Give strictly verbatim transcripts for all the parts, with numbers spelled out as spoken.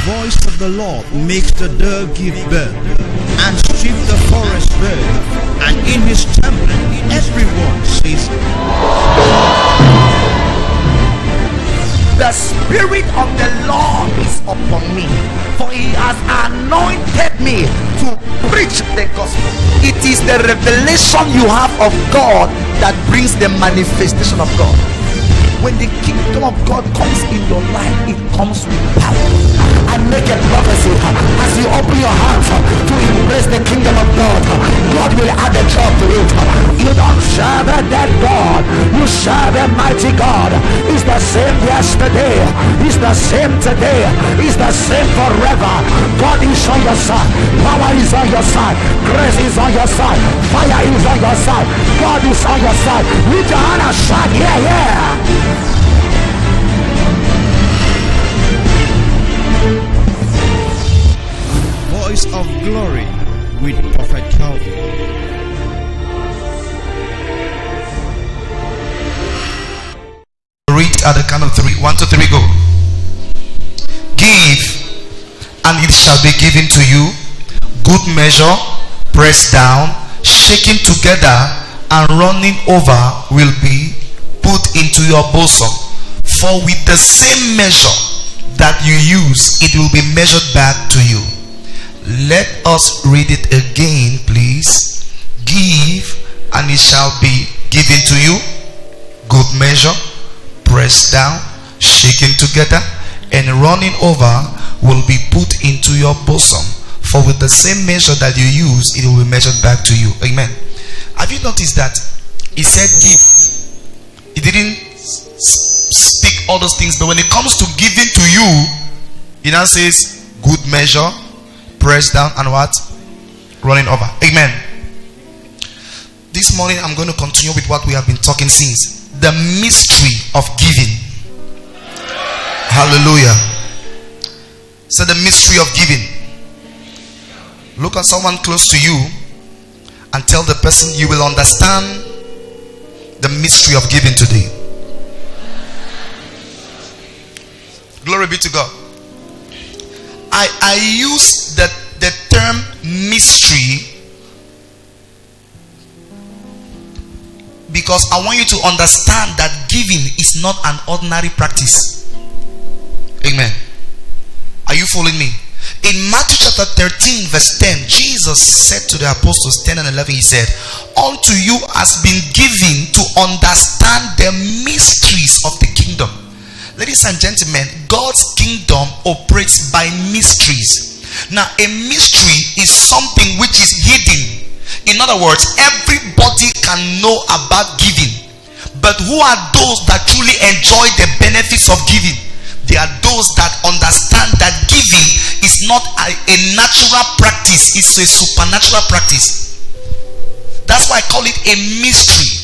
voice of the Lord makes the dove give birth, and strip the forest bare, and in his temple everyone says, the Spirit of the Lord is upon me, for he has anointed me to preach the gospel. It is the revelation you have of God that brings the manifestation of God. When the kingdom of God comes in your life, it comes with power. I make a prophecy, as you open your heart to embrace the kingdom of God, God will add a job to it. You don't serve a dead God, you serve a mighty God. He's the same yesterday, he's the same today, he's the same forever. God is on your side, power is on your side, grace is on your side, fire is on your side, God is on your side. Lift your hand and shout, yeah, yeah. Voice of Glory with Prophet Calvin. Read at the count of three. One, two, three, go. Give, and it shall be given to you. Good measure, pressed down, shaken together, and running over will be put into your bosom. For with the same measure that you use, it will be measured back to you. Let us read it again, please. Give, and it shall be given to you. Good measure, pressed down, shaken together, and running over will be put into your bosom. For with the same measure that you use, it will be measured back to you. Amen. Have you noticed that he said give? He didn't speak all those things, but when it comes to giving to you, he now says good measure, pressed down, and what? Running over. Amen. This morning I'm going to continue with what we have been talking since. The mystery of giving. Hallelujah. So the mystery of giving. Look at someone close to you and tell the person, you will understand the mystery of giving today. Glory be to God. I, I use the, the term mystery because I want you to understand that giving is not an ordinary practice. Amen. Are you following me? In Matthew chapter thirteen verse ten, Jesus said to the apostles, ten and eleven, he said, unto you has been given to understand the mysteries of the kingdom. Ladies and gentlemen, God's kingdom operates by mysteries. Now, a mystery is something which is hidden. In other words, everybody can know about giving. But who are those that truly enjoy the benefits of giving? They are those that understand that giving is not a, a natural practice, it's a supernatural practice. That's why I call it a mystery.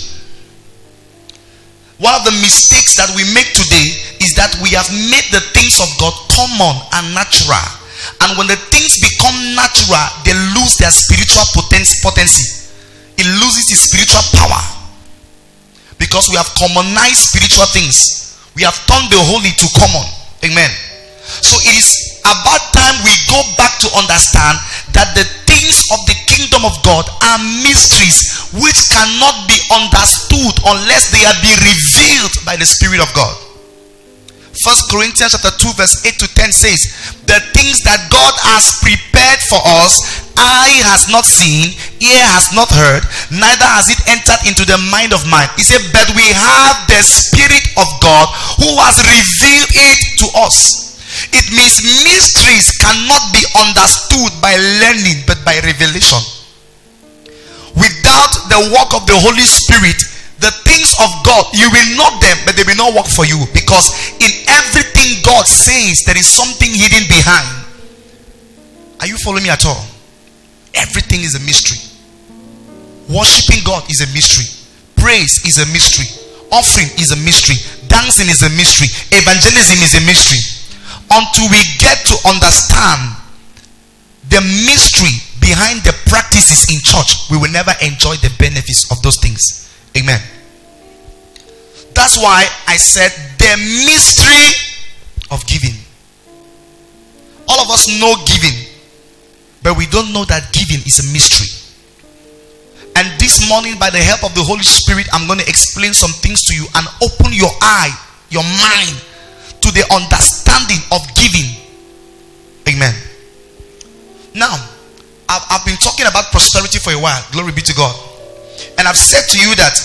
One of the mistakes that we make today is that we have made the things of God common and natural. And when the things become natural, they lose their spiritual potency. It loses its spiritual power. Because we have commonized spiritual things. We have turned the holy to common. Amen. So it is about time we go back to understand that the things of the kingdom of God are mysteries which cannot be understood unless they are being revealed by the Spirit of God. First Corinthians chapter two verse eight to ten says, the things that God has prepared for us, eye has not seen, ear has not heard, neither has it entered into the mind of man. He said, but we have the Spirit of God who has revealed it to us. It means mysteries cannot be understood by learning, but by revelation. Without the work of the Holy Spirit, the things of God, you will know them, but they will not work for you. Because in everything God says, there is something hidden behind. Are you following me at all? Everything is a mystery. Worshiping God is a mystery. Praise is a mystery. Offering is a mystery. Dancing is a mystery. Evangelism is a mystery. Until we get to understand the mystery behind the practices in church, we will never enjoy the benefits of those things. Amen. That's why I said the mystery of giving. All all of us know giving, but we don't know that giving is a mystery. And this morning, by the help of the Holy Spirit, I'm going to explain some things to you and open your eye, your mind, to the understanding of giving. Amen. Now, I've, I've been talking about prosperity for a while. Glory be to God. And I've said to you that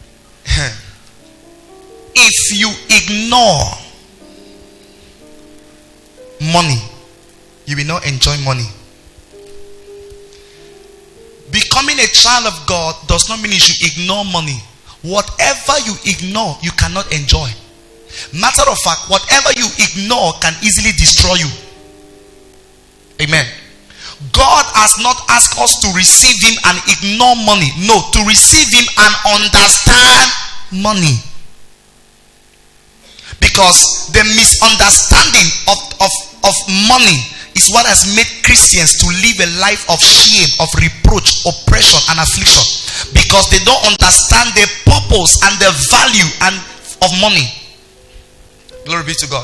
if you ignore money, you will not enjoy money. Becoming a child of God does not mean you should ignore money. Whatever you ignore, you cannot enjoy. Matter of fact, whatever you ignore can easily destroy you. Amen. God has not asked us to receive him and ignore money. No, to receive him and understand money. Because the misunderstanding of, of, of money is what has made Christians to live a life of shame, of reproach, oppression, and affliction. Because they don't understand the purpose and the value and of money. Glory be to God.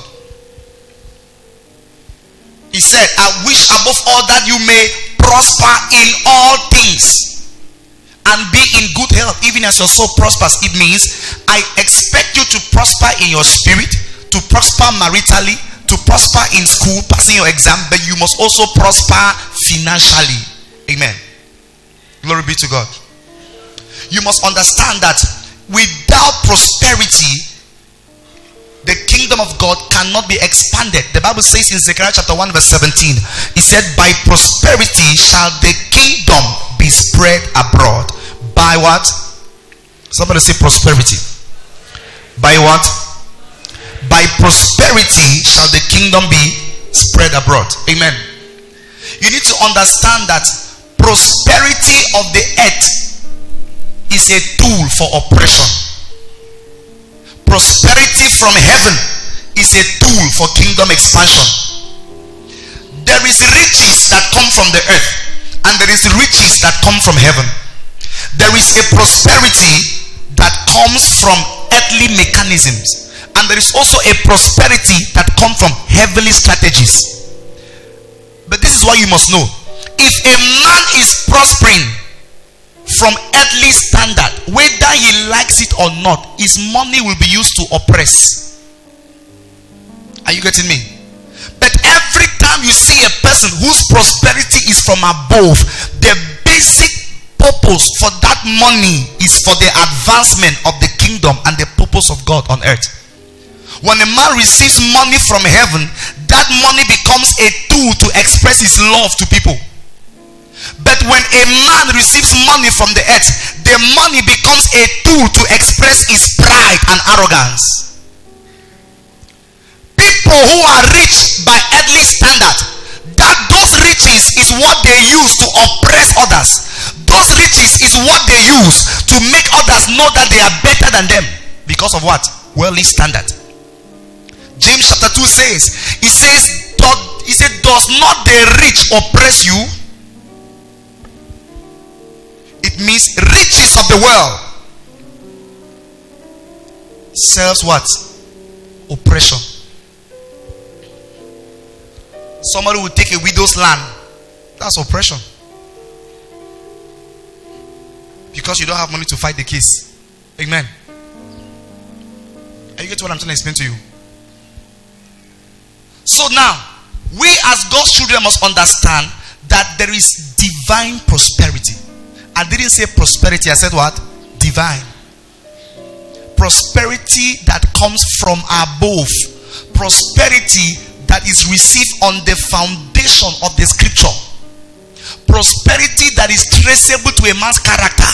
He said, I wish above all that you may prosper in all things and be in good health, even as your soul prospers. It means I expect you to prosper in your spirit, to prosper maritally, to prosper in school, passing your exam, but you must also prosper financially. Amen. Glory be to God. You must understand that without prosperity, the kingdom of God cannot be expanded. The Bible says in Zechariah chapter one verse seventeen, it said, by prosperity shall the kingdom be spread abroad. By what? Somebody say prosperity. By what? By prosperity shall the kingdom be spread abroad. Amen. You need to understand that prosperity of the earth is a tool for oppression. Prosperity from heaven is a tool for kingdom expansion. There is riches that come from the earth, and there is riches that come from heaven. There is a prosperity that comes from earthly mechanisms, and there is also a prosperity that comes from heavenly strategies. But this is what you must know. If a man is prospering from earthly standard, whether he likes it or not, his money will be used to oppress. Are you getting me? But every time you see a person whose prosperity is from above, the basic purpose for that money is for the advancement of the kingdom and the purpose of God on earth. When a man receives money from heaven, that money becomes a tool to express his love to people. But when a man receives money from the earth, the money becomes a tool to express his pride and arrogance. People who are rich by earthly standard, that those riches is what they use to oppress others. Those riches is what they use to make others know that they are better than them. Because of what? Worldly standard. James chapter two says, he says, he said, does not the rich oppress you? It means riches of the world sells what? Oppression. Somebody will take a widow's land. That's oppression. Because you don't have money to fight the case. Amen. Are you getting what I'm trying to explain to you? So now, we as God's children must understand that there is divine prosperity. I didn't say prosperity, I said what? Divine. Prosperity that comes from above. Prosperity that is received on the foundation of the scripture. Prosperity that is traceable to a man's character.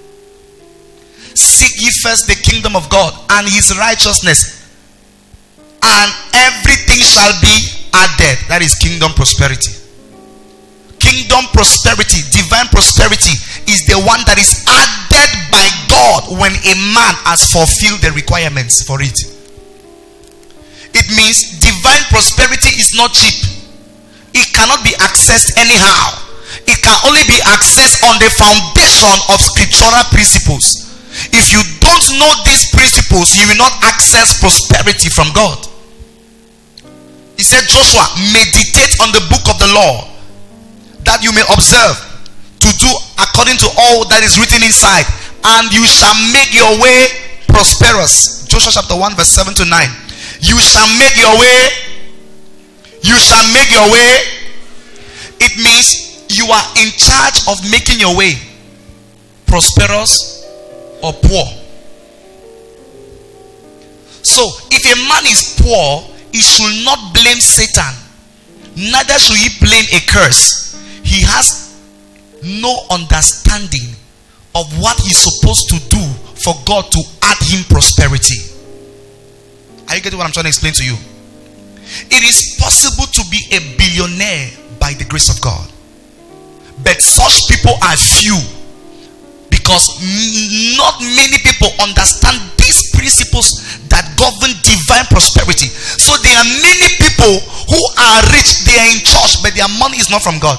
Seek ye first the kingdom of God and his righteousness, and everything shall be added. That is kingdom prosperity. Kingdom prosperity, divine prosperity, is the one that is added by God when a man has fulfilled the requirements for it. It means divine prosperity is not cheap. It cannot be accessed anyhow. It can only be accessed on the foundation of scriptural principles. If you don't know these principles, you will not access prosperity from God. He said, Joshua, meditate on the book of the law, that you may observe to do according to all that is written inside, and you shall make your way prosperous. Joshua chapter one verse seven to nine. You shall make your way. You shall make your way. It means you are in charge of making your way prosperous or poor. So if a man is poor, he should not blame Satan, neither should he blame a curse. He has no understanding of what he's supposed to do for God to add him prosperity. Are you getting what I'm trying to explain to you? It is possible to be a billionaire by the grace of God, but such people are few, because not many people understand these principles that govern divine prosperity. So there are many people who are rich, they are in church, but their money is not from God.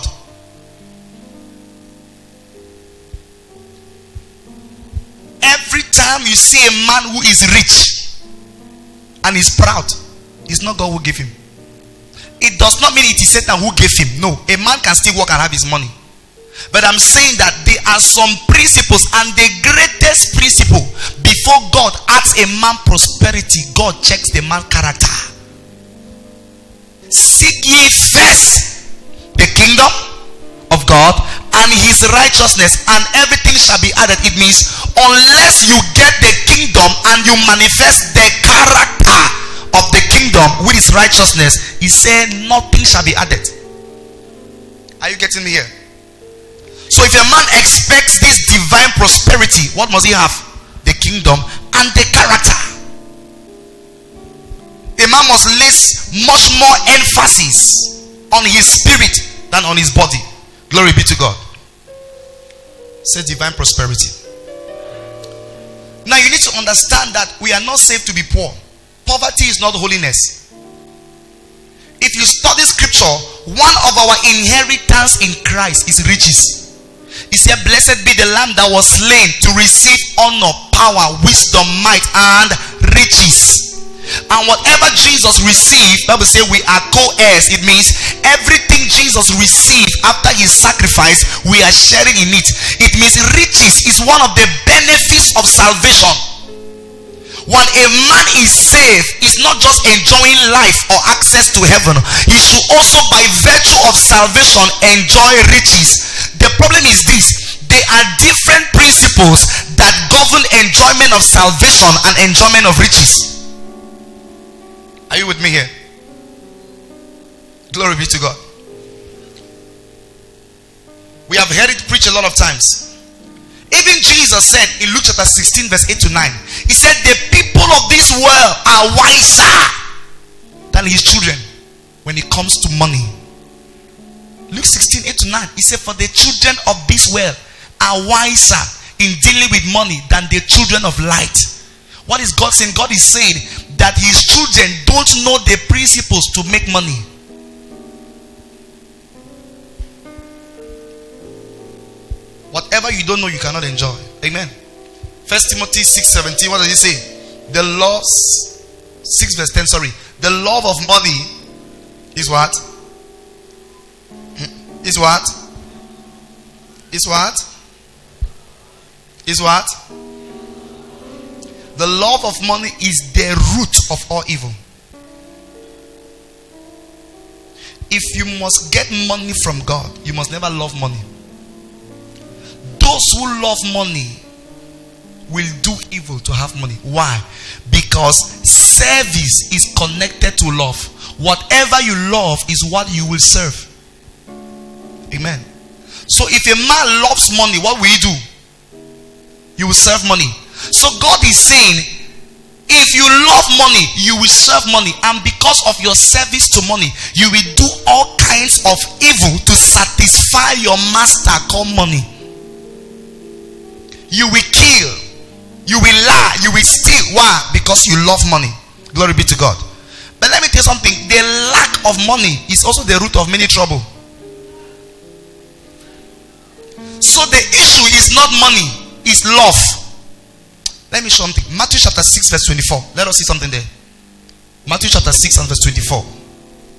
Every time you see a man who is rich and is proud, it's not God who gave him. It does not mean it is Satan who gave him. No, a man can still work and have his money. But I'm saying that there are some principles, and the greatest principle, before God adds a man prosperity, God checks the man's character. Seek ye first the kingdom of God and his righteousness, and everything shall be added. It means unless you get the kingdom and you manifest the character of the kingdom with his righteousness, he said nothing shall be added. Are you getting me here? So if a man expects this divine prosperity, what must he have? The kingdom and the character. A man must place much more emphasis on his spirit than on his body. Glory be to God. Say divine prosperity. Now you need to understand that we are not saved to be poor. Poverty is not holiness. If you study scripture, one of our inheritance in Christ is riches. He said, blessed be the lamb that was slain to receive honor, power, wisdom, might, and riches. And whatever Jesus received, Bible says we are co-heirs. It means everything Jesus received after his sacrifice, we are sharing in it. It means riches is one of the benefits of salvation. When a man is saved, he's not just enjoying life or access to heaven. He should also, by virtue of salvation, enjoy riches. The problem is this: there are different principles that govern enjoyment of salvation and enjoyment of riches. Are you with me here? Glory be to God. We have heard it preached a lot of times. Even Jesus said in Luke chapter sixteen verse eight to nine, he said the people of this world are wiser than his children when it comes to money. Luke sixteen eight to nine, he said, for the children of this world are wiser in dealing with money than the children of light. What is God saying? God is saying that his children don't know the principles to make money. Whatever you don't know, you cannot enjoy. Amen. First Timothy six seventeen, what does he say? The laws, six verse ten, sorry. The love of money is what? Is what? Is what? Is what? The love of money is the root of all evil. If you must get money from God, you must never love money. Those who love money will do evil to have money. Why? Because service is connected to love. Whatever you love is what you will serve. Amen. So if a man loves money, what will he do? You will serve money. So God is saying, if you love money, you will serve money. And because of your service to money, you will do all kinds of evil to satisfy your master called money. You will kill, you will lie, you will steal. Why? Because you love money. Glory be to God. But let me tell you something. The lack of money is also the root of many trouble. So the issue is not money, it's love. Let me show something. Matthew chapter six verse twenty-four. Let us see something there. Matthew chapter six and verse twenty-four.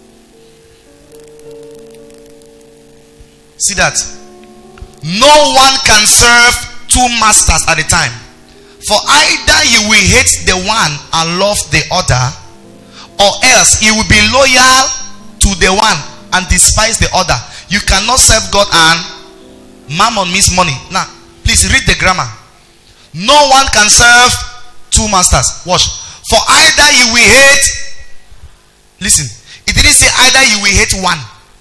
See that? No one can serve two masters at a time. For either you will hate the one and love the other, or else you will be loyal to the one and despise the other. You cannot serve God and mammon means money. Now, please read the grammar. No one can serve two masters. Watch. For either you will hate, listen, it didn't say either you will hate one.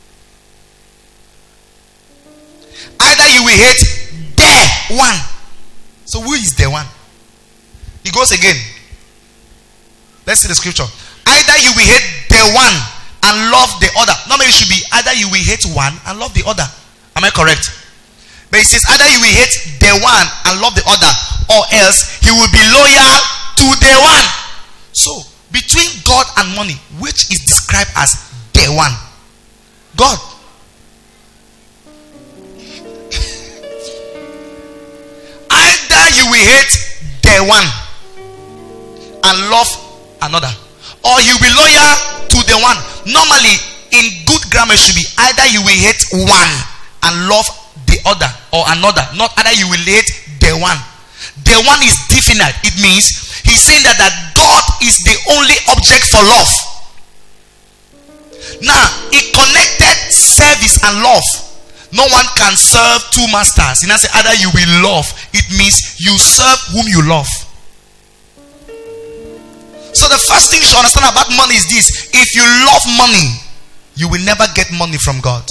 Either you will hate the one. So who is the one? It goes again. Let's see the scripture. Either you will hate the one and love the other. Normally it should be either you will hate one and love the other. Am I correct? But it says either you will hate the one and love the other, or else he will be loyal to the one. So between God and money, which is described as the one? God. Either you will hate the one and love another, or you will be loyal to the one. Normally in good grammar it should be either you will hate one and love the other or another, not either you will hate the one. The one is definite. It means he's saying that, that God is the only object for love. Now he connected service and love. No one can serve two masters. He now say either you will love. It means you serve whom you love. So the first thing you should understand about money is this: if you love money, you will never get money from God.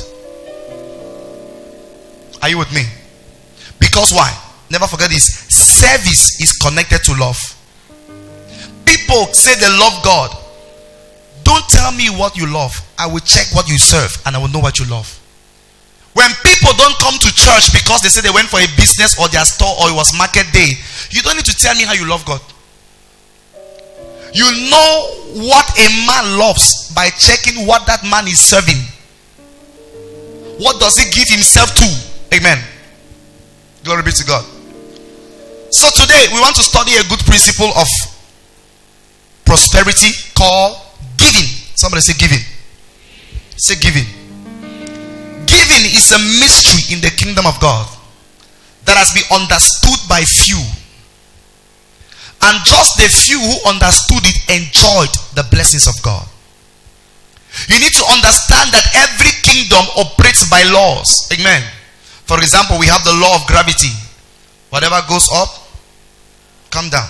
Are you with me? Because why? Never forget this: service is connected to love. People say they love God. Don't tell me what you love. I will check what you serve and I will know what you love. When people don't come to church because they say they went for a business or their store or it was market day, you don't need to tell me how you love God. You know what a man loves by checking what that man is serving. What does he give himself to? Amen. Glory be to God. So today we want to study a good principle of prosperity called giving. Somebody say giving. Say giving. Giving is a mystery in the kingdom of God that has been understood by few. And just the few who understood it enjoyed the blessings of God. You need to understand that every kingdom operates by laws. Amen. For example, we have the law of gravity. Whatever goes up, come down.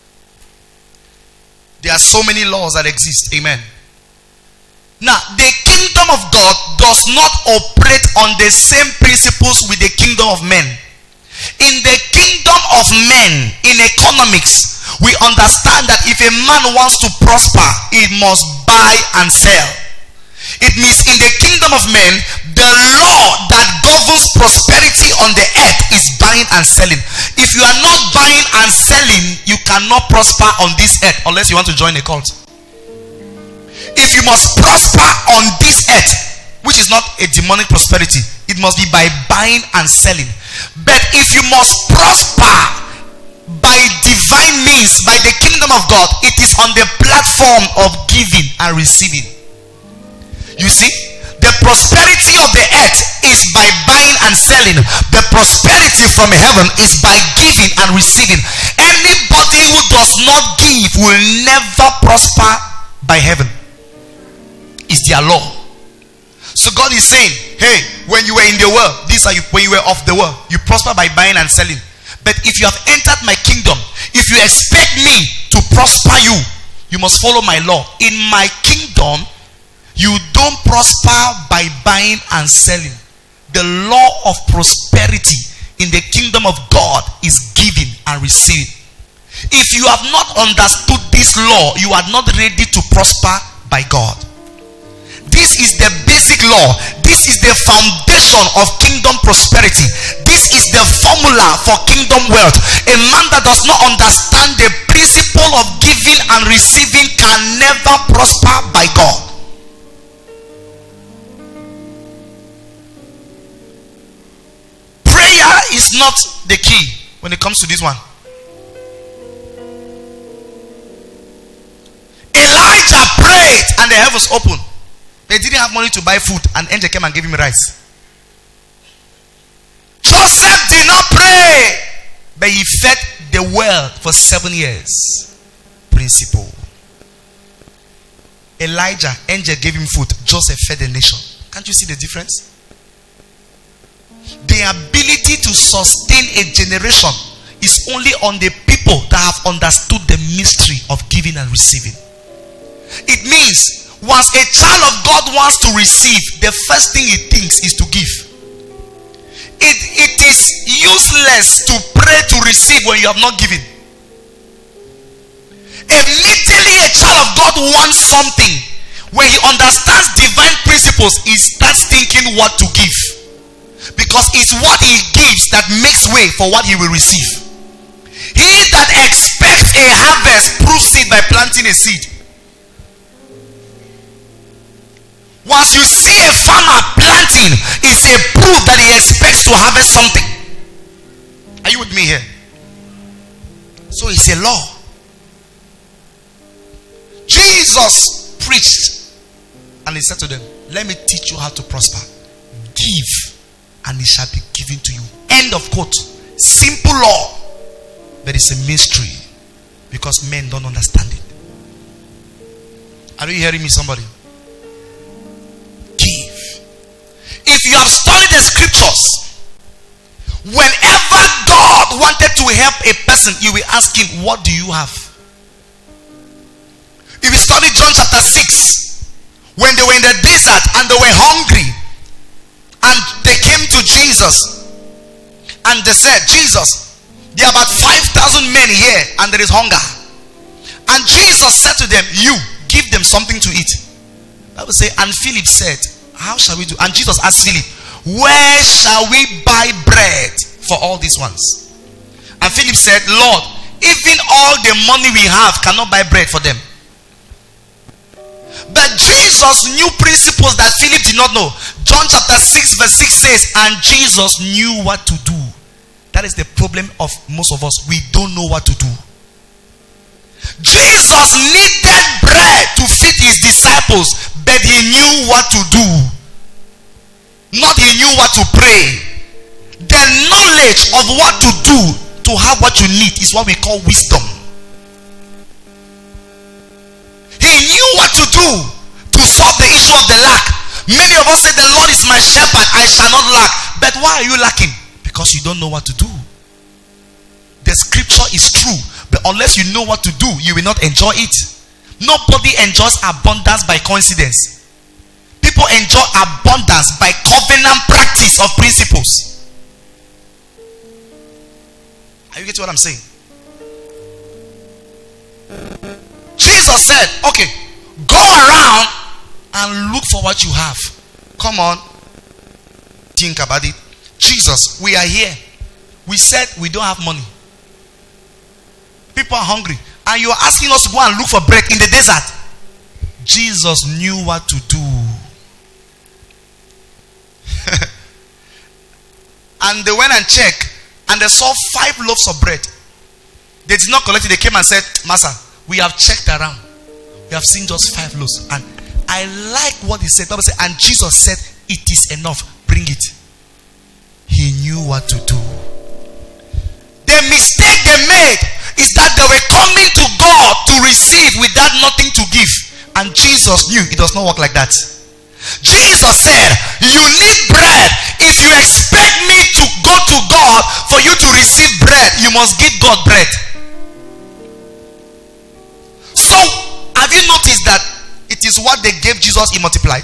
There are so many laws that exist. Amen. Now, the kingdom of God does not operate on the same principles with the kingdom of men. In the kingdom of men, in economics, we understand that if a man wants to prosper, he must buy and sell. It means in the kingdom of men, the law that governs prosperity on the earth is buying and selling. If you are not buying and selling, you cannot prosper on this earth unless you want to join a cult. If you must prosper on this earth, which is not a demonic prosperity, it must be by buying and selling. But if you must prosper by divine means, by the kingdom of God, it is on the platform of giving and receiving. You see, the prosperity of the earth is by buying and selling. The prosperity from heaven is by giving and receiving. Anybody who does not give will never prosper by heaven. It's their law. So God is saying, hey, when you were in the world, these are you, when you were of the world, you prosper by buying and selling. But if you have entered my kingdom, if you expect me to prosper you, you must follow my law. In my kingdom, you don't prosper by buying and selling. The law of prosperity in the kingdom of God is giving and receiving. If you have not understood this law, you are not ready to prosper by God. This is the basic law. This is the foundation of kingdom prosperity. This is the formula for kingdom wealth. A man that does not understand the principle of giving and receiving can never prosper by God. Prayer is not the key when it comes to this one. Elijah prayed and the heavens opened. They didn't have money to buy food, and angel came and gave him rice. Joseph did not pray, but he fed the world for seven years. Principle. Elijah, angel gave him food. Joseph fed the nation. Can't you see the difference? The ability to sustain a generation is only on the people that have understood the mystery of giving and receiving. It means once a child of God wants to receive, the first thing he thinks is to give. It, it is useless to pray to receive when you have not given. Immediately a child of God wants something, when he understands divine principles, he starts thinking what to give. Because it's what he gives that makes way for what he will receive. He that expects a harvest proves it by planting a seed. Once you see a farmer planting, it's a proof that he expects to harvest something. Are you with me here? So it's a law. Jesus preached and he said to them, let me teach you how to prosper. Give and it shall be given to you. End of quote. Simple law, but it's a mystery because men don't understand it. Are you hearing me, somebody? If you have studied the scriptures, whenever God wanted to help a person, you will ask him, what do you have? If you study John chapter six, when they were in the desert and they were hungry, and they came to Jesus and they said, Jesus, there are about five thousand men here and there is hunger. And Jesus said to them, you give them something to eat. I would say, and Philip said, how shall we do? And Jesus asked Philip, where shall we buy bread for all these ones? And Philip said, Lord, even all the money we have cannot buy bread for them. But Jesus knew principles that Philip did not know. John chapter six verse six says, and Jesus knew what to do. That is the problem of most of us. We don't know what to do. Jesus needed bread to feed his disciples, but he knew what to do. Not he knew what to pray. The knowledge of what to do to have what you need is what we call wisdom. He knew what to do to solve the issue of the lack. Many of us say, the Lord is my shepherd, I shall not lack. But why are you lacking? Because you don't know what to do. The scripture is true, but unless you know what to do, you will not enjoy it. Nobody enjoys abundance by coincidence. People enjoy abundance by covenant practice of principles. Are you getting what I'm saying? Jesus said, okay, go around and look for what you have. Come on, think about it. Jesus, we are here. We said we don't have money. People are hungry, and you are asking us to go and look for bread in the desert. Jesus knew what to do. And they went and checked, and they saw five loaves of bread. They did not collect it. They came and said, Master, we have checked around, we have seen just five loaves. And I like what he said. And Jesus said, it is enough, bring it. He knew what to do. The mistake they made is that they were coming to God to receive without nothing to give. And Jesus knew it does not work like that. Jesus said, you need bread. If you expect me to go to God for you to receive bread, you must give God bread. So, have you noticed that it is what they gave Jesus, he multiplied?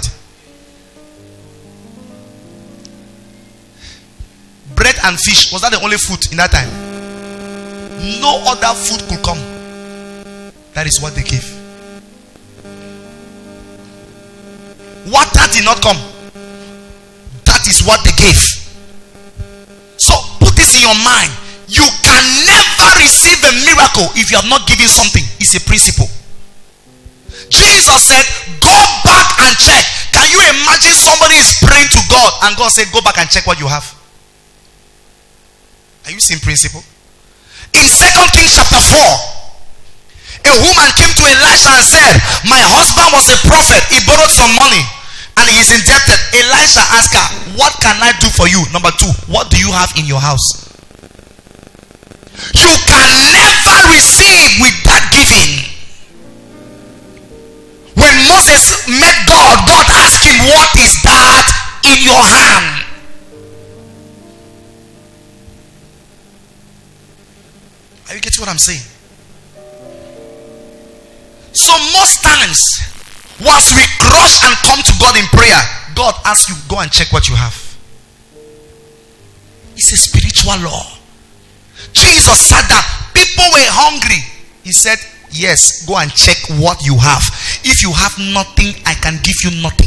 Bread and fish, was that the only food in that time? No other food could come. That is what they gave. Water did not come. That is what they gave. So put this in your mind. You can never receive a miracle if you have not given something. It's a principle. Jesus said, go back and check. Can you imagine somebody is praying to God and God said, go back and check what you have? Are you seeing principle? In Second Kings chapter four, a woman came to Elisha and said, my husband was a prophet. He borrowed some money and he is indebted. Elisha asked her, what can I do for you? Number two, what do you have in your house? You can never receive without giving. When Moses met God, God asked him, what is that in your hand? Are you getting what I'm saying? So most times, once we rush and come to God in prayer, God asks you, go and check what you have. It's a spiritual law. Jesus sat down. People were hungry. He said, yes, go and check what you have. If you have nothing, I can give you nothing.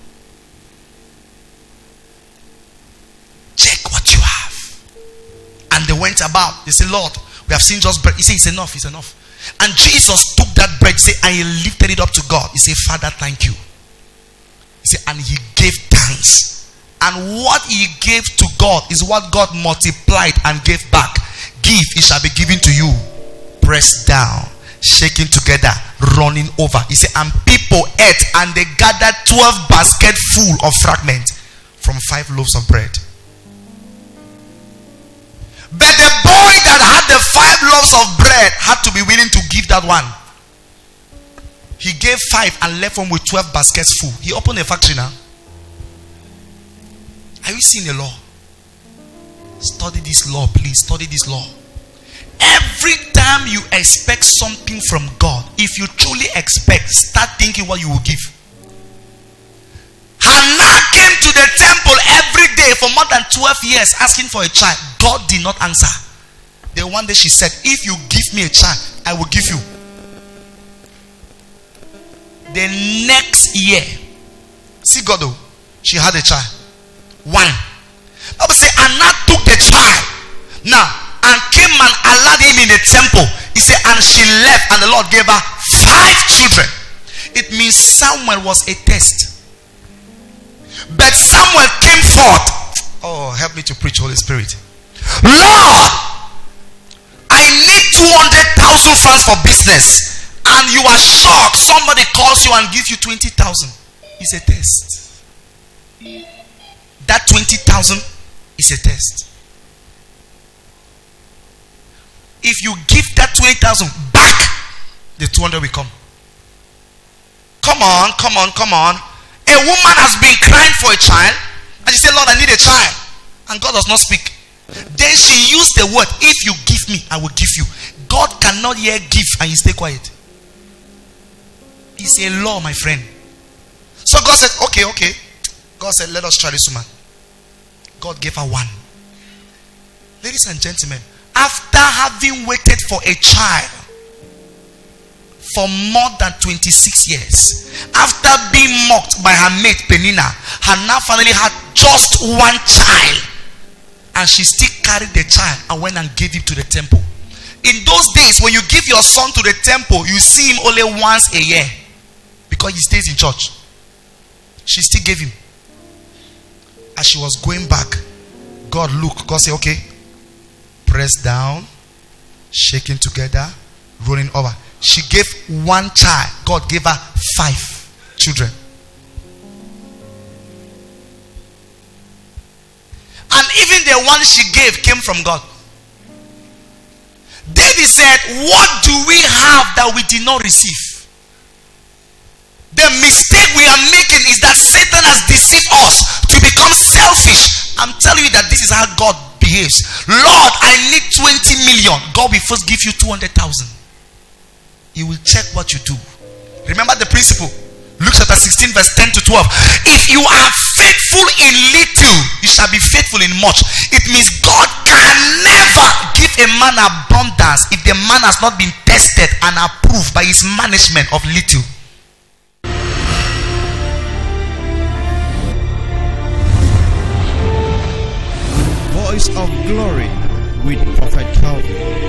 Check what you have. And they went about. They said, Lord, we have seen just bread. He said, it's enough, it's enough. And Jesus took that bread, say, and he lifted it up to God. He said, Father, thank you. He said, and he gave thanks. And what he gave to God is what God multiplied and gave back. Give, it shall be given to you. Pressed down, shaking together, running over. He said, and people ate, and they gathered twelve baskets full of fragments from five loaves of bread. But the boy that had the five loaves of bread had to be willing to give that one. He gave five and left home with twelve baskets full. He opened a factory now. Are you seeing the law? Study this law, please. Study this law. Every time you expect something from God, if you truly expect, start thinking what you will give. Hannah came to the temple every day for more than twelve years asking for a child. God did not answer. Then one day she said, if you give me a child, I will give you. The next year, see God though, she had a child. One. Bible say Hannah took the child now and came and allowed him in the temple. He said, and she left, and the Lord gave her five children. It means Samuel was a test. But Samuel came forth. Oh, help me to preach, Holy Spirit. Lord, I need two hundred thousand francs for business, and you are shocked somebody calls you and gives you twenty thousand. It's a test. That twenty thousand is a test. If you give that twenty thousand back, the two hundred will come. Come on, come on, come on. A woman has been crying for a child, and she said, Lord, I need a child. And God does not speak. Then she used the word, if you give me, I will give you. God cannot hear give and you stay quiet. It's a law, my friend. So God said, okay, okay. God said, let us try this woman. God gave her one. Ladies and gentlemen, after having waited for a child for more than twenty-six years, after being mocked by her mate Penina, Hannah finally had just one child, and she still carried the child and went and gave him to the temple. In those days, when you give your son to the temple, you see him only once a year because he stays in church. She still gave him. As she was going back, God looked. God said, okay, press down, shaking together, rolling over. She gave one child. God gave her five children. And even the one she gave came from God. David said, what do we have that we did not receive? The mistake we are making is that Satan has deceived us to become selfish. I'm telling you that this is how God behaves. Lord, I need twenty million. God will first give you two hundred thousand. He will check what you do. Remember the principle. Luke chapter sixteen verse ten to twelve. If you are faithful in little, you shall be faithful in much. It means God can never give a man abundance if the man has not been tested and approved by his management of little. Voice of Glory with Prophet Calvin.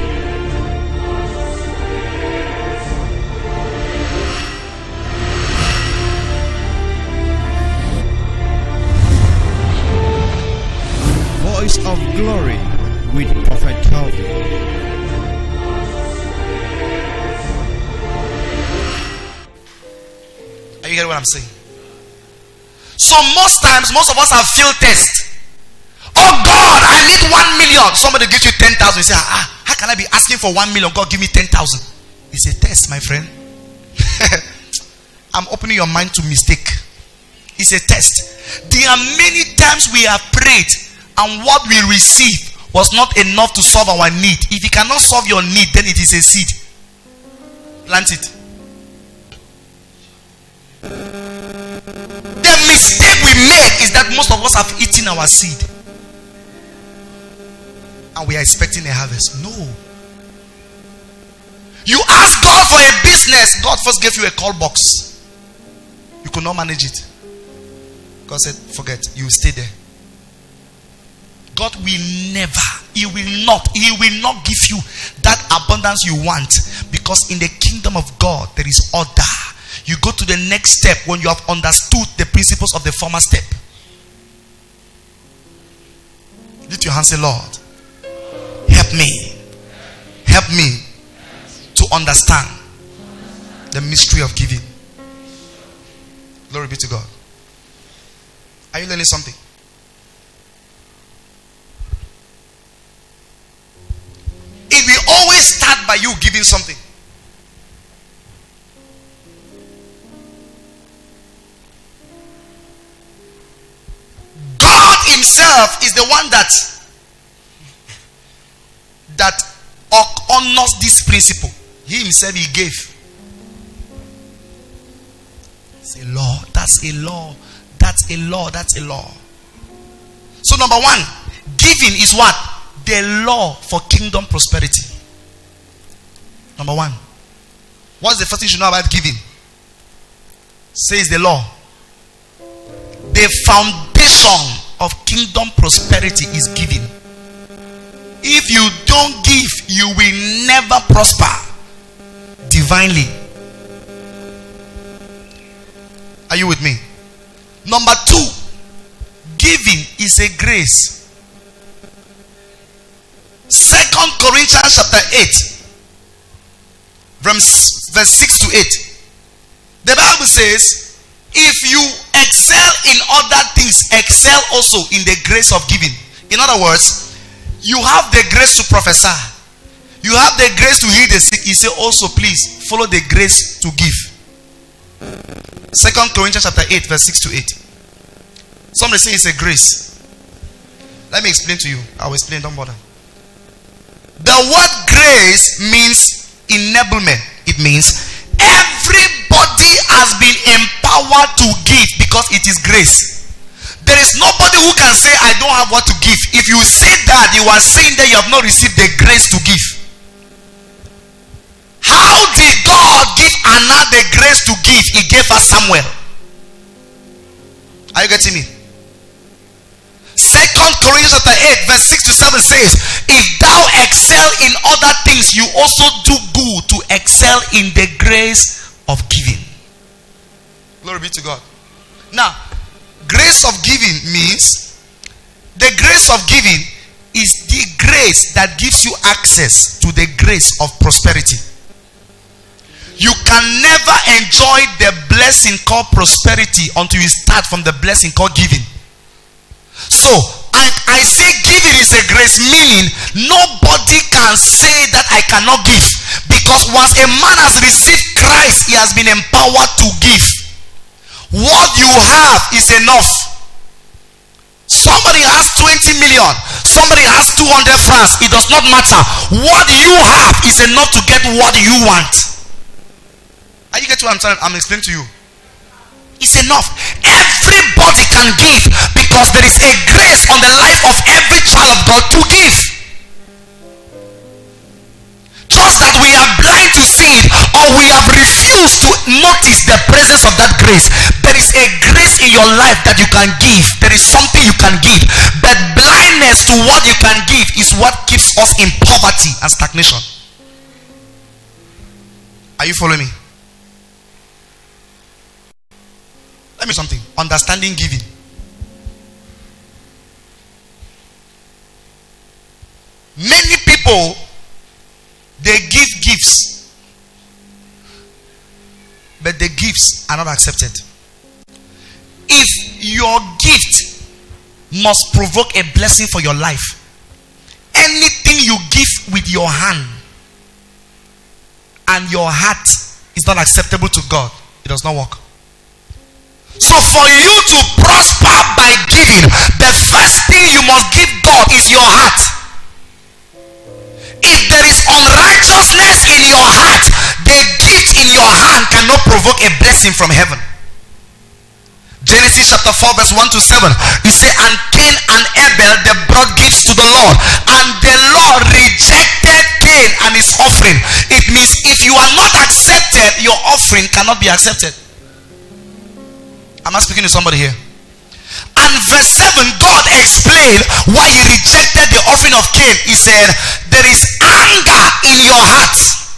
Voice of Glory with Prophet Calvin. Are you getting what I'm saying? So most times, most of us have failed tests. Oh God, I need one million. Somebody gives you ten thousand. You say, ah, how can I be asking for one million? God, give me ten thousand. It's a test, my friend. I'm opening your mind to mistake. It's a test. There are many times we have prayed and what we received was not enough to solve our need. If it cannot solve your need, then it is a seed. Plant it. The mistake we make is that most of us have eaten our seed and we are expecting a harvest. No. You ask God for a business. God first gave you a call box. You could not manage it. God said, forget, you will stay there. God will never, He will not, He will not give you that abundance you want, because in the kingdom of God there is order. You go to the next step when you have understood the principles of the former step. Lift your hand, say, Lord, help me, help me to understand the mystery of giving. Glory be to God. Are you learning something? It will always start by you giving something. God Himself is the one that that honors this principle. He Himself, He gave. It's a law. That's a law. That's a law. That's a law. So number one, giving is what? The law for kingdom prosperity. Number one. What's the first thing you should know about giving? Says the law. The foundation of kingdom prosperity is giving. If you don't give, you will never prosper divinely. Are you with me? Number two, giving is a grace. Second Corinthians chapter eight, verse, verse six to eight. The Bible says, if you excel in other things, excel also in the grace of giving. In other words, you have the grace to prophesy, you have the grace to heal the sick. He said also, please follow the grace to give. Second Corinthians chapter eight, verse six to eight. Somebody say it's a grace. Let me explain to you. I will explain, don't bother. The word grace means enablement. It means everybody has been empowered to give because it is grace. There is nobody who can say, I don't have what to give. If you say that, you are saying that you have not received the grace to give. How did God give Anna the grace to give? He gave her Samuel. Are you getting me? Second Corinthians chapter eight, verse six to seven says, if thou excel in other things, you also do good to excel in the grace of giving. Glory be to God. Now, grace of giving means, the grace of giving is the grace that gives you access to the grace of prosperity. You can never enjoy the blessing called prosperity until you start from the blessing called giving. So, I, I say giving is a grace, meaning nobody can say that I cannot give. Because once a man has received Christ, he has been empowered to give. What you have is enough. Somebody has twenty million, somebody has two hundred francs. It does not matter. What you have is enough to get what you want. Are you getting what I'm trying? I'm explaining to you. It's enough. Everybody can give because there is a grace on the life of every child of God to give. Just that we are blind to see it, or we have refused to notice the presence of that grace. There is a grace in your life that you can give. There is something you can give, but blindness to what you can give is what keeps us in poverty and stagnation. Are you following me? Let me something. Understanding giving. Many people, they give gifts, but the gifts are not accepted. If your gift must provoke a blessing for your life. Anything you give with your hand and your heart is not acceptable to God, it does not work. So for you to prosper by giving, the first thing you must give God is your heart. If there is unrighteousness in your heart, the gift in your hand cannot provoke a blessing from heaven. Genesis chapter four verse one to seven, he said, and Cain and Abel, they brought gifts to the Lord, and the Lord rejected Cain and his offering. It means if you are not accepted, your offering cannot be accepted. Am I speaking to somebody here? And verse seven, God explained why he rejected the offering of Cain. He said, there is anger in your heart.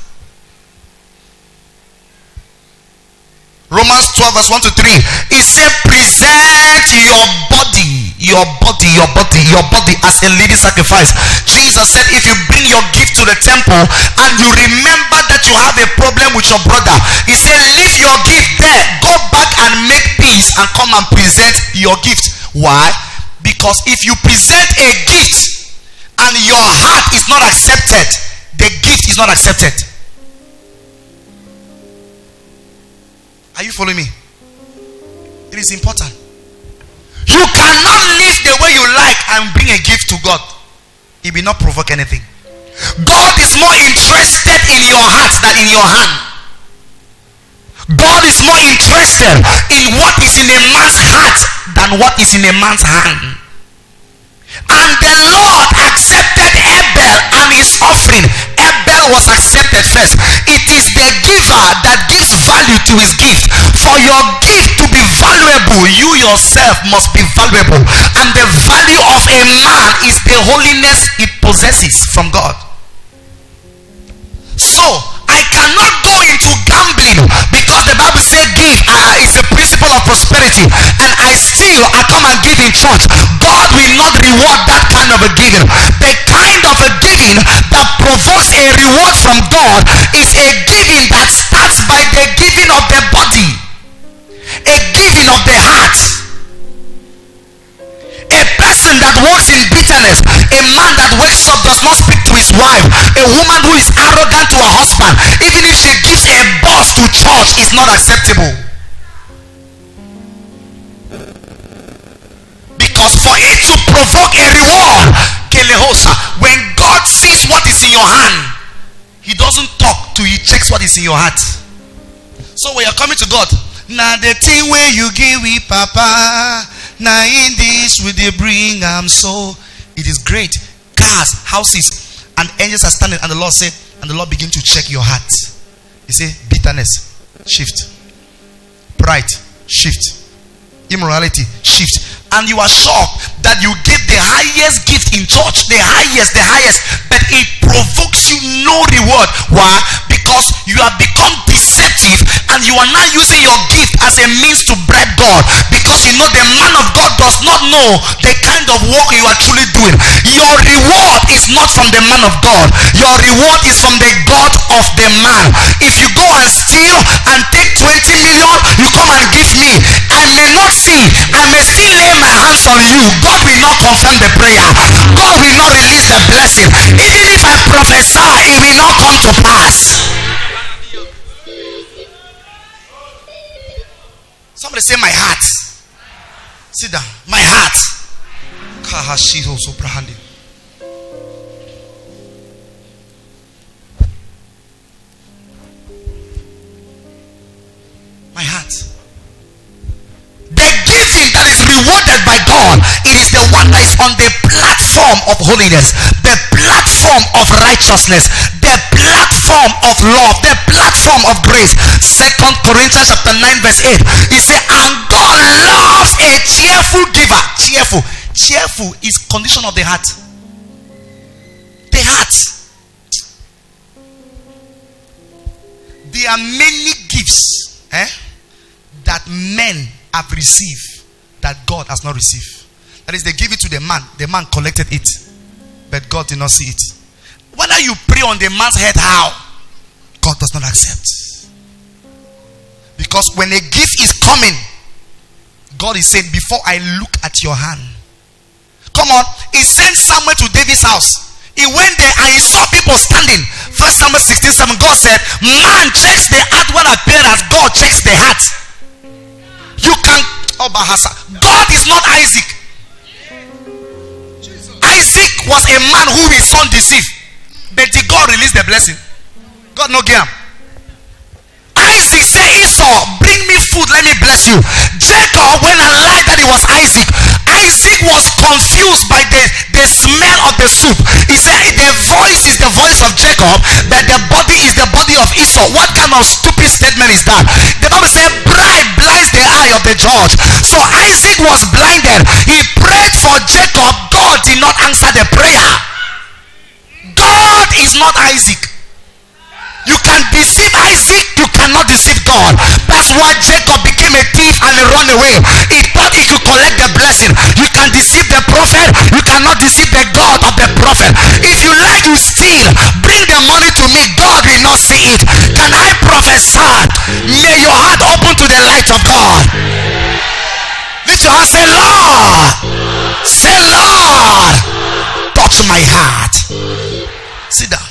Romans twelve verse one to three, he said, present your body, your body, your body, your body as a living sacrifice. Jesus said, if you bring your gift to the temple and you remember that you have a problem with your brother, he said, leave your gift there, go back and make peace and come and present your gift. Why? Because if you present a gift and your heart is not accepted, the gift is not accepted. Are you following me? It is important. You cannot live the way you like and bring a gift to God. It will not provoke anything. God is more interested in your heart than in your hand. God is more interested in what is in a man's heart than what is in a man's hand. And the Lord accepted Abel and his offering. Abel was accepted first. It is the giver that gives value to his gift. For your gift to be valuable, you yourself must be valuable. And the value of a man is the holiness it possesses from God. So I cannot go into gambling because the Bible says give uh, is a principle of prosperity, and I still I come and give in church. God will not reward that kind of a giving. The kind of a giving that provokes a reward from God is a giving that starts by the giving of the body, a giving of the heart. A person that walks in bitterness, a man that wakes up does not speak to his wife, a woman who is arrogant to her husband, even if she gives a bus to church, is not acceptable. Because for it to provoke a reward, when God sees what is in your hand, he doesn't talk to you, he checks what is in your heart. So when you're coming to God, now the thing where you give me, Papa, now in this will they bring am so. It is great. Cars, houses, and angels are standing, and the Lord said, and the Lord begin to check your heart. He said, bitterness, shift. Pride, shift. Immorality, shift. And you are shocked that you give the highest gift in church, the highest, the highest, but it provokes you no reward. Why? Because you have become deceptive and you are now using your gift as a means to bribe God, because you know the man of God does not know the kind of work you are truly doing. Your reward is not from the man of God, your reward is from the God of the man. If you go and steal and take twenty million, you come and give me, I may not see, I may still lay my hands on you, God will not confirm the prayer, God will not release the blessing. Even if I prophesy, it will not come to pass. Somebody say, my heart. Sit down. My heart. My heart. The giving that is rewarded by God, it is the one that is on the platform of holiness, the platform of righteousness, the platform of love, the platform of grace. Second Corinthians chapter nine verse eight, he said, and God loves a cheerful giver. Cheerful. Cheerful is condition of the heart. The heart. There are many gifts eh, that men have received that God has not received. That is, they give it to the man, the man collected it, but God did not see it. Whether you pray on the man's head, how? God does not accept. Because when a gift is coming, God is saying, before I look at your hand. Come on. He sent Samuel to David's house. He went there and he saw people standing. First Samuel sixteen seven. God said, man checks the outward appearance, God checks the heart. You can, oh Bahasa, God is not Isaac. Isaac was a man who his son deceived, but did God release the blessing? God no game. Isaac said, Esau, bring me food, let me bless you. Jacob went and lied that it was Isaac. Isaac was confused by the, the smell of the soup. He said the voice is the voice of Jacob, but the body is the body of Esau. What kind of stupid statement is that? The Bible said pride blinds the eye of the judge. So Isaac was blinded. He prayed for Jacob. God did not answer the prayer. God is not Isaac. You can deceive Isaac, you cannot deceive God. That's why Jacob became a thief and he ran away. He thought he could collect the blessing. You can deceive the prophet, you cannot deceive the God of the prophet. If you like, you steal, bring the money to me, God will not see it. Can I prophesy? May your heart open to the light of God. Lift your hand, say Lord, say Lord, touch my heart. Sit down.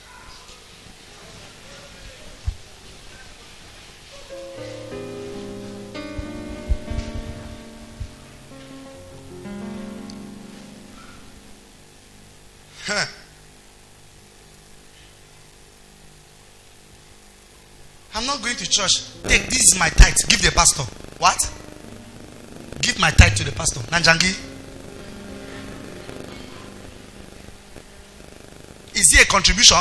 Huh. I'm not going to church. Take, this is my tithe. Give the pastor. What? Give my tithe to the pastor. Nanjangi. Is he a contribution?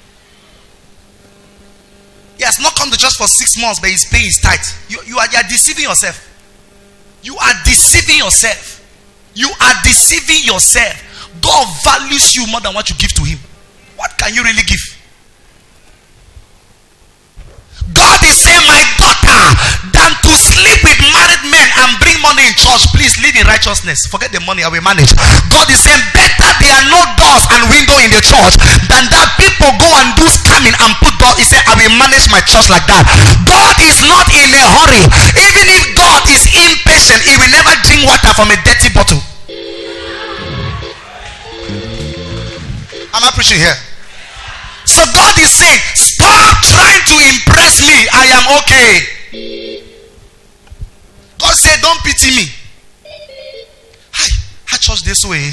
He has not come to church for six months, but he's paying his tithe. You, you, are, you are deceiving yourself. You are deceiving yourself. You are deceiving yourself. God values you more than what you give to him. What can you really give? God is saying, my daughter, than to sleep with married men and bring money in church, please live in righteousness. Forget the money, I will manage. God is saying, better there are no doors and window in the church than that people go and do scamming and put doors. He said, I will manage my church like that. God is not in a hurry. Even if God is impatient, he will never drink water from a dirty bottle. Am I preaching here? So God is saying, stop trying to impress me. I am okay. God said, don't pity me. Hi, I church this way.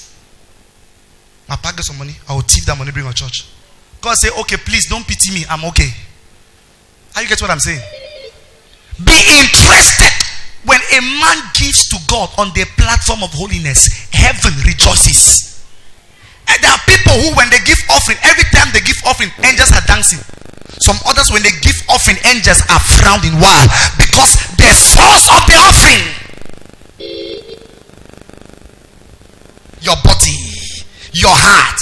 I pack some money. I will thief that money, bring on church. God said, okay, please don't pity me. I'm okay. Are you get what I'm saying? Be interested. When a man gives to God on the platform of holiness, heaven rejoices. And there are people who, when they give offering, every time they give offering, angels are dancing. Some others, when they give offering, angels are frowning. Why? Because the source of the offering, your body, your heart.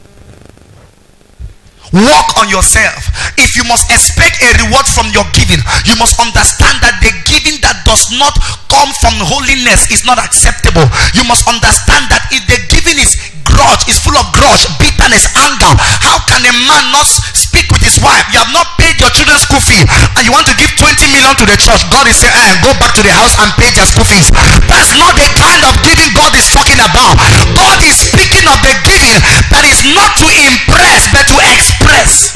Work on yourself. If you must expect a reward from your giving, you must understand that the giving that does not come from holiness is not acceptable. You must understand that if the giving is grudge, is full of grudge, bitterness, anger, how can a man not speak with his wife? You have not paid your children's school fee and you want to give twenty million to the church. God is saying, eh, go back to the house and pay their school fees. That's not the kind of giving God is talking about. God is speaking of the giving that is not to impress but to express.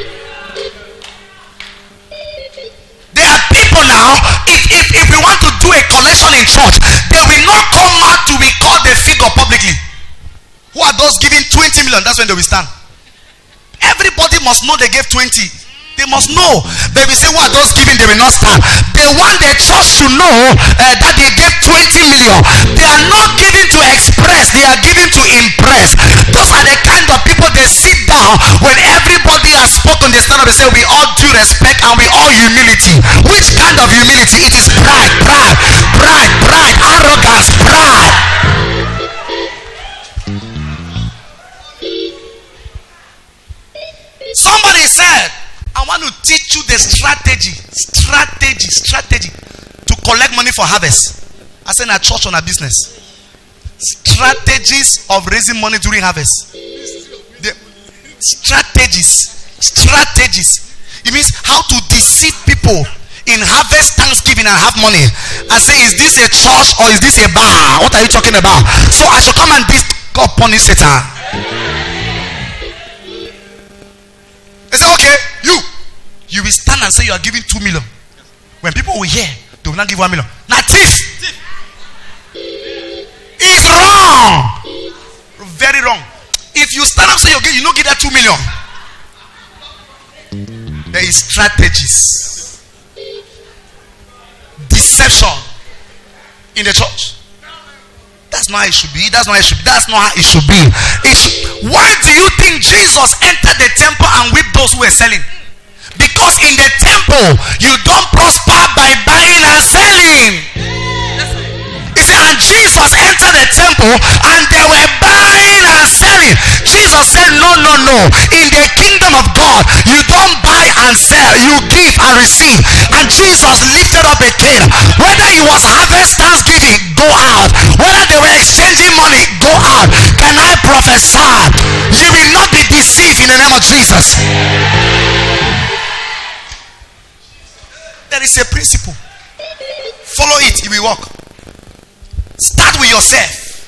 There are people now, if, if, if we want to do a collection in church, they will not come out to record the figure publicly. Who are those giving twenty million? That's when they will stand. Everybody must know they gave twenty. They must know. They will say, who are those giving? They will not stand. They want the church to know uh, that they gave twenty million. They are not giving to express, they are giving to impress. Those are the kind of people they sit down when everybody has spoken. They stand up and say, we all due respect and we all humility. Which kind of humility? It is pride, pride, pride, pride, arrogance, pride. Somebody said, I want to teach you the strategy, strategy, strategy to collect money for harvest. I said, a church on a business. Strategies of raising money during harvest. The strategies, strategies. It means how to deceive people. in harvest thanksgiving and have money and say, is this a church or is this a bar? What are you talking about? So I should come and this God punish Satan. They say, okay, you you will stand and say you are giving two million. When people will hear, they will not give one million. Now thief is wrong. Very wrong. If you stand up and say you you don't give that two million, there is strategies, deception in the church. That's not how it should be. That's not how it should be. That's not how it should be. It should, why do you think Jesus entered the temple and whipped those who were selling? Because in the temple you don't prosper by buying and selling. He said, and Jesus entered the temple and they were buying and selling. Jesus said, no, no, no. In the kingdom of God, you don't buy and sell, you give and receive. And Jesus lifted up a cane. Whether it was harvest thanksgiving, go out. Whether they were exchanging money, go out. Can I prophesy? You will not be deceived in the name of Jesus. There is a principle. Follow it, it will work. Start with yourself.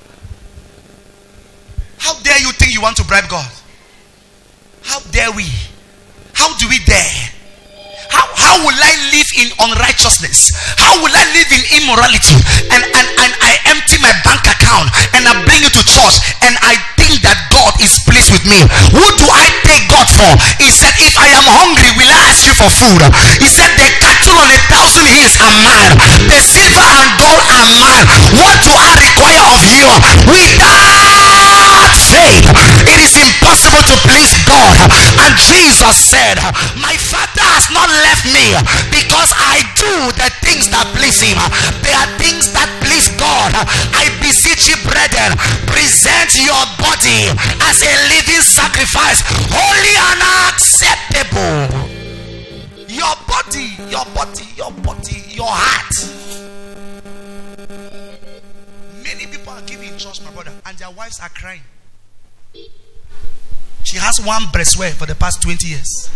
How dare you think you want to bribe God? How dare we? How do we dare? How, how will I live in unrighteousness? How will I live in immorality? And, and, and I empty my bank account and I bring it to church and I think that God is pleased with me. Who do I take God for? He said, if I am hungry, will I ask you for food? He said, the cattle on a thousand hills are mine. The silver and gold are mine. What do I require of you? Without faith, it is impossible to please God. And Jesus said, my Father has not left me because I do the things that please him. There are things that please God. I beseech you, brethren, present your body as a living sacrifice, holy and acceptable. Your body, your body, your body, your heart. Many people are giving in church, my brother, and their wives are crying. She has one breastwear for the past twenty years.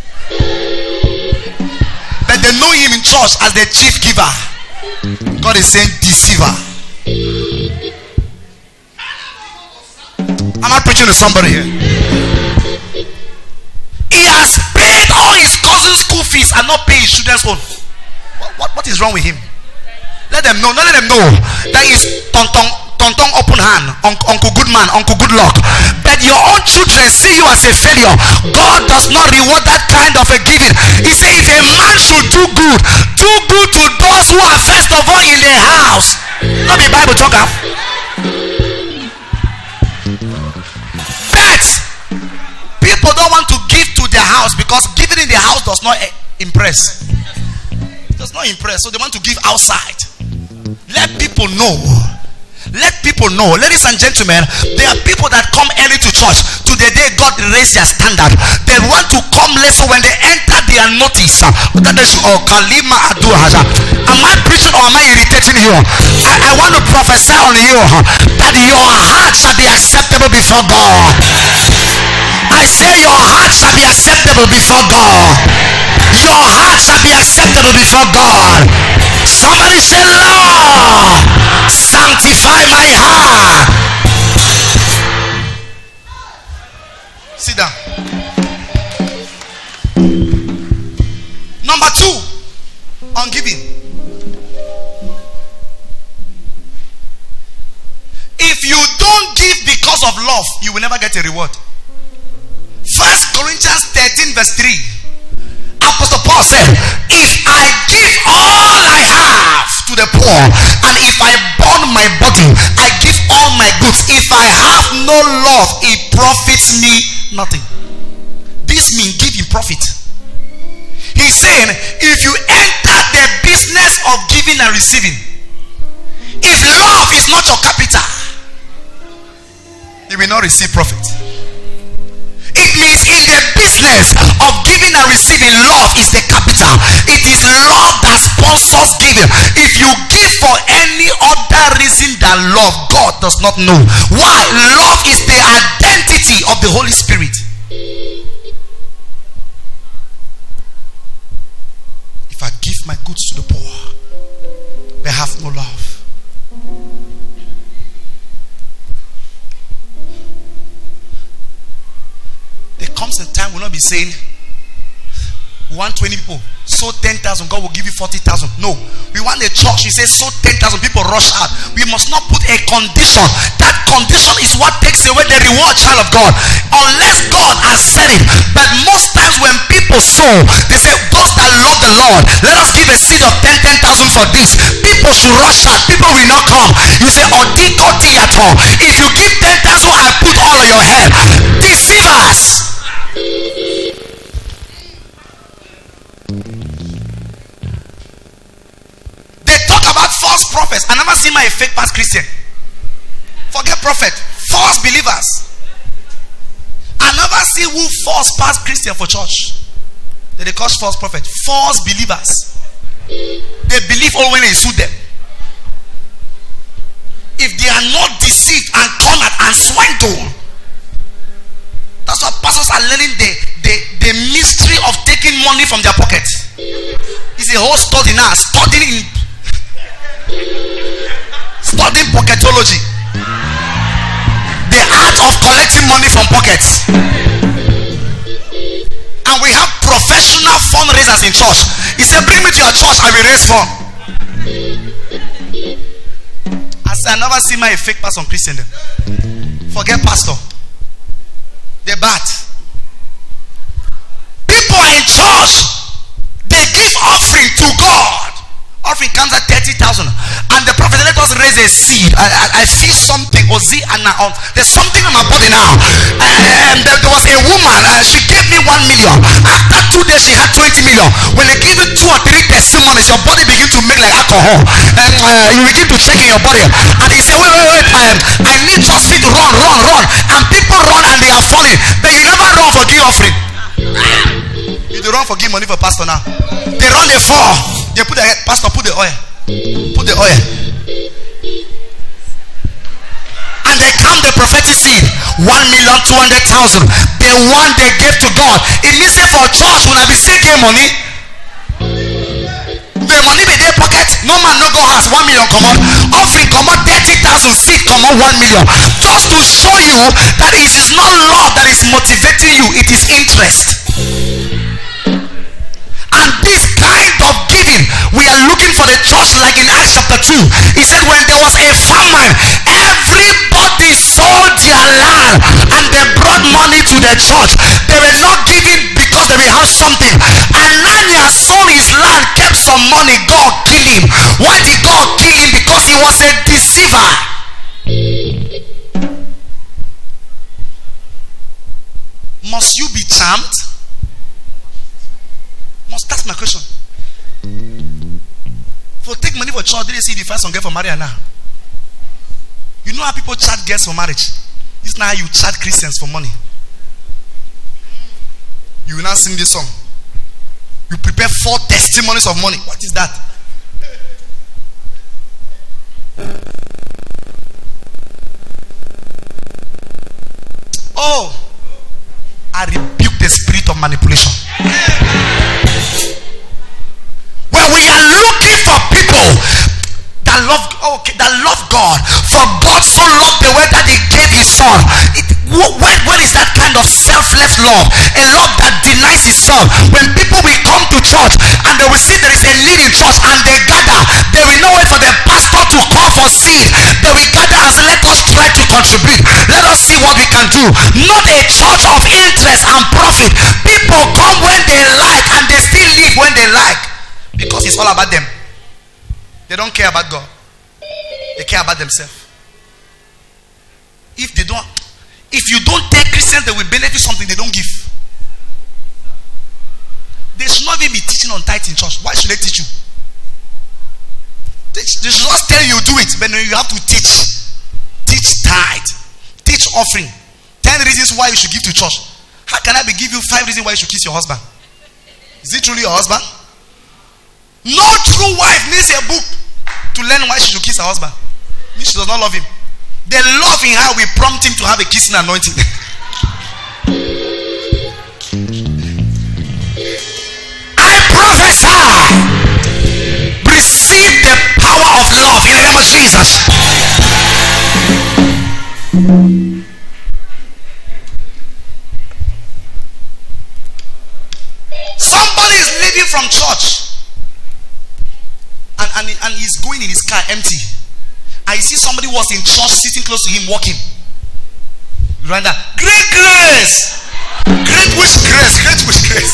But they know him in church as the chief giver. God is saying deceiver. Am I preaching to somebody here? He has paid all his cousin's school fees and not paying his children's own. What, what, what is wrong with him? Let them know. Let them know that is tontong, tontong open hand, Uncle Goodman, Uncle Good Luck. But your own children see you as a failure. God does not reward that kind of a giving. He said, if a man should do good, do good to those who are first of all in the house. Not the Bible talker. But people don't want to give to their house because giving in the house does not impress. It does not impress. So they want to give outside. Let people know. Let people know. Ladies and gentlemen, there are people that come early to church. To the day God raised their standard, they want to come late, so when they enter their notice, that they should, oh, Kalima Adu Haja. Am I preaching or am I irritating you? I, I want to prophesy on you that your heart shall be acceptable before God. I say your heart shall be acceptable before God. Your heart shall be acceptable before God. Somebody say, Lord, sanctify my heart. Sit down. Number two, on giving. If you don't give because of love, you will never get a reward. First Corinthians thirteen verse three. Apostle Paul said, if I give all I have to the poor, and if I burn my body, I give all my goods. If I have no love, it profits me nothing. This means give in profit. He's saying, if you enter the business of giving and receiving, if love is not your capital, you will not receive profit. It means in the business of giving and receiving, love is the capital. It is love that sponsors giving. If you give for any other reason than love, God does not know. Why? Love is the identity of the Holy Spirit. If I give my comes a time we'll not be saying we want twenty people, so ten thousand, God will give you forty thousand. No, we want a church, we say so ten thousand, people rush out. We must not put a condition. That condition is what takes away the reward, child of God, unless God has said it. But most times when people sow, they say those that love the Lord, let us give a seed of ten thousand for this. People should rush out, people will not come. You say odi odi at all. If you give ten thousand, I put all on your head. Deceivers. They talk about false prophets. I never see my fake past Christian. Forget prophet. False believers. I never see who false past Christian for church. They, they call false prophet. False believers. They believe all when they sue them. If they are not deceived and cornered and swindled. That's why pastors are learning the, the, the mystery of taking money from their pocket. It's a whole study now. Studying Studying pocketology. The art of collecting money from pockets. And we have professional fundraisers in church. He said, bring me to your church, I will raise fund. I said, I never see my fake pastor Christian. Forget pastor. They're bad. People are in church. They give offering to God. Offering comes at thirty thousand. And the prophet, let us raise a seed. I, I, I feel something. Ozi and uh, there's something in my body now. And there, there was a woman. Uh, she gave me one million. After two days, she had twenty million. When they give you two or three testimonies, your body begin to make like alcohol. And uh, you begin to check in your body. And he said, wait, wait, wait. Um, I need just feet to run, run, run. And people run and they are falling. But you never run for give offering. You don't run for give money for pastor now. They run, they fall. They put the head, pastor, put the oil. Put the oil. And they count the prophetic seed. One million, two hundred thousand. The one they gave to God. It means that for church, when I be say give money, the money be their pocket. No man no go house. One million come on. Offering come on. Thirty thousand seed come on. One million. Just to show you that it is not love that is motivating you. It is interest. And this kind of giving, we are looking for the church like in Acts chapter two. He said when there was a famine, everybody sold their land and they brought money to the church. They were not giving because they will have something. Ananias sold his land, kept some money. God killed him. Why did God kill him? Because he was a deceiver. Must you be charmed? Must, that's my question. For take money for church, did they see the first one get for marriage now? You know how people charge girls for marriage? This is now how you charge Christians for money. You will now sing this song. You prepare four testimonies of money. What is that? Oh, I rebuke the spirit of manipulation. When we are looking for people that love, okay, that love God, for God so loved the way that He gave His Son. It, where, where is that kind of selfless love? A love that denies itself. When people will come to church and they will see there is a need in church and they gather, they will not wait for the pastor to call for seed. They will gather and say, let us try to contribute. Let us see what we can do. Not a church of interest and profit. People come when they like and they still leave when they like. Because it's all about them. They don't care about God. They care about themselves. If they don't, if you don't take Christians that will benefit something, they don't give. They should not even be teaching on tithe in church. Why should they teach you? They should just tell you do it, but you have to teach. Teach tithe. Teach offering. Ten reasons why you should give to church. How can I be give you five reasons why you should kiss your husband? Is it truly your husband? No true wife needs a book to learn why she should kiss her husband. Means she does not love him. The love in her will prompt him to have a kissing anointing. I prophesy, receive the power of love in the name of Jesus. from church and, and, and he's going in his car empty. I see somebody was in church sitting close to him walking. Right now, great grace. Great which grace? Great which grace?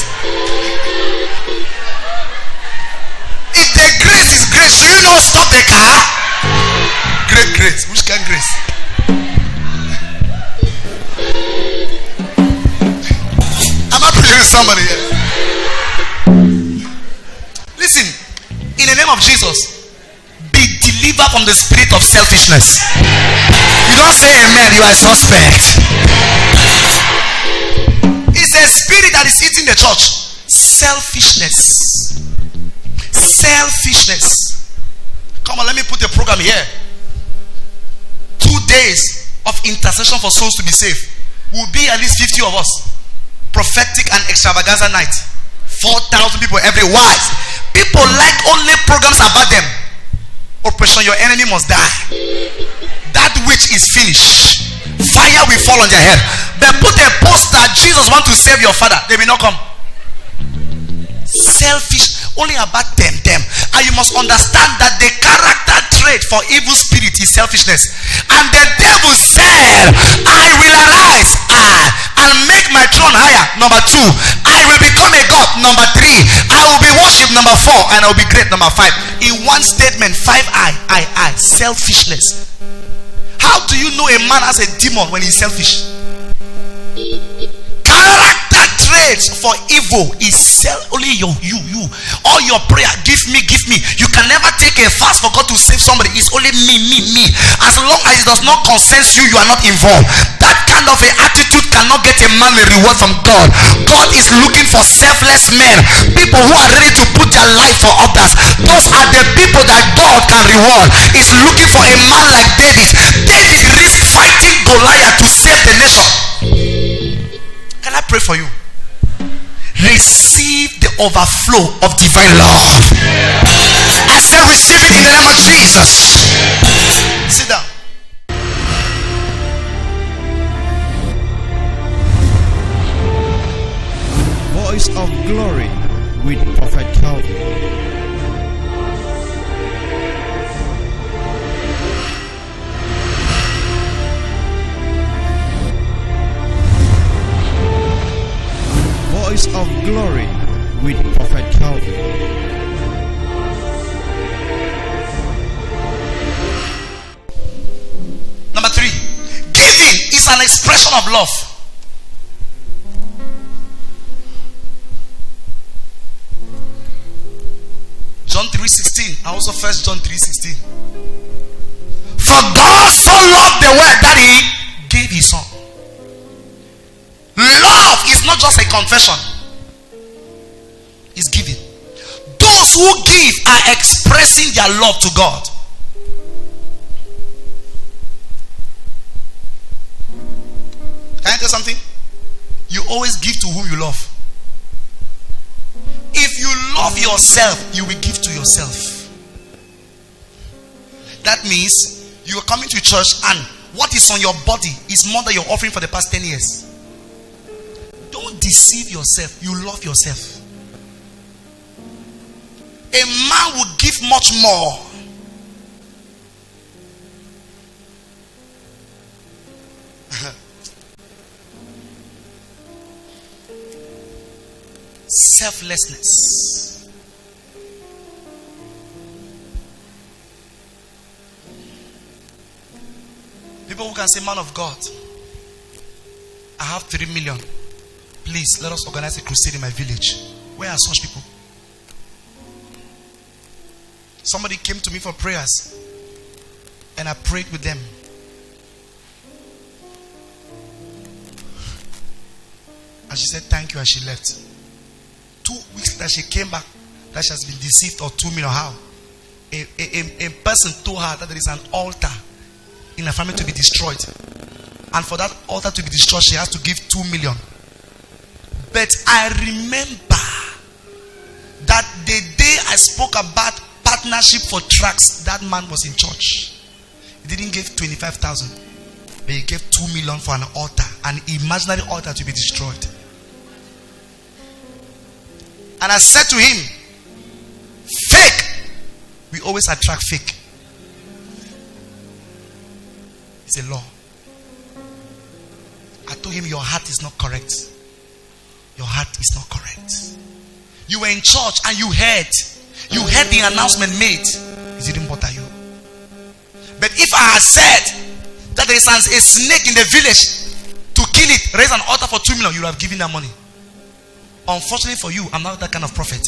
If the grace is grace, should you not stop the car? Great grace. Which kind of grace? Am I preaching to somebody here? Listen, in the name of Jesus, be delivered from the spirit of selfishness. You don't say amen, you are a suspect. It's a spirit that is eating the church. Selfishness. Selfishness. Come on, let me put a program here. Two days of intercession for souls to be saved. Will be at least fifty of us. Prophetic and extravaganza night. Four thousand people every wise. People like only programs about them. Operation Your Enemy Must Die. That which is finished. Fire will fall on their head. They put a post that Jesus wants to save your father. They will not come. Selfish. Only about them, them. And you must understand that the character trait for evil spirit is selfishness. And the devil said, I will arise I, and make my throne higher. Number two, I will become a god. Number three, I will be worshipped. Number four, and I will be great. Number five. In one statement, five I, I, I. Selfishness. How do you know a man has a demon when he's selfish? Character traits for evil is self, only you, you, you. All your prayer, give me, give me. You can never take a fast for God to save somebody. It's only me, me, me. As long as it does not concern you, you are not involved. That kind of an attitude cannot get a man a reward from God. God is looking for selfless men, people who are ready to put their life for others. Those are the people that God can reward. He's looking for a man like David. David risked fighting Goliath to save the nation. Can I pray for you? Receive the overflow of divine love. I said receive it in the name of Jesus. Sit down. Voice of Glory with Prophet Calvin. Voice of Glory with Prophet Calvin. Number three, giving is an expression of love. John three sixteen, and also First John three sixteen. For God so loved the world that He gave His Son. Love is not just a confession, it's giving. Those who give are expressing their love to God. Can I tell you something? You always give to whom you love. If you love yourself, you will give to yourself. That means you are coming to church and what is on your body is more than your offering for the past ten years. Don't deceive yourself. You love yourself. A man will give much more. Selflessness. People who can say, man of God, I have three million. Please, let us organize a crusade in my village. Where are such people? Somebody came to me for prayers and I prayed with them. And she said thank you and she left. Two weeks later she came back that she has been deceived or two million. How? A, a, a person told her that there is an altar in her family to be destroyed. And for that altar to be destroyed, she has to give two million. But I remember that the day I spoke about partnership for tracks, that man was in church. He didn't give twenty-five thousand, but he gave two million for an altar, an imaginary altar to be destroyed. And I said to him, fake. We always attract fake. It's a law. I told him, your heart is not correct. Your heart is not correct. You were in church and you heard. You heard the announcement made. It didn't bother you. But if I had said that there is a snake in the village, to kill it, raise an altar for two million, you would have given that money. Unfortunately for you, I'm not that kind of prophet.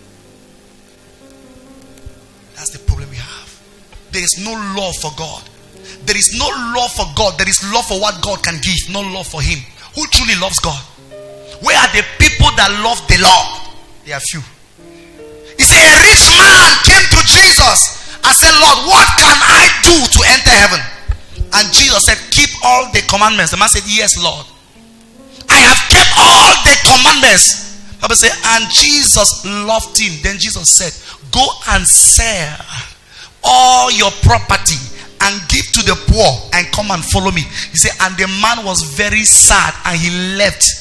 That's the problem we have. There is no law for God. There is no law for God. There is law for what God can give, no law for him. Who truly loves God? Where are the people that love the Lord? They are few. He said, a rich man came to Jesus and said, Lord, what can I do to enter heaven? And Jesus said, keep all the commandments. The man said, yes, Lord. I have kept all the commandments. Bible said, and Jesus loved him. Then Jesus said, go and sell all your property and give to the poor and come and follow me. He said, and the man was very sad and he left.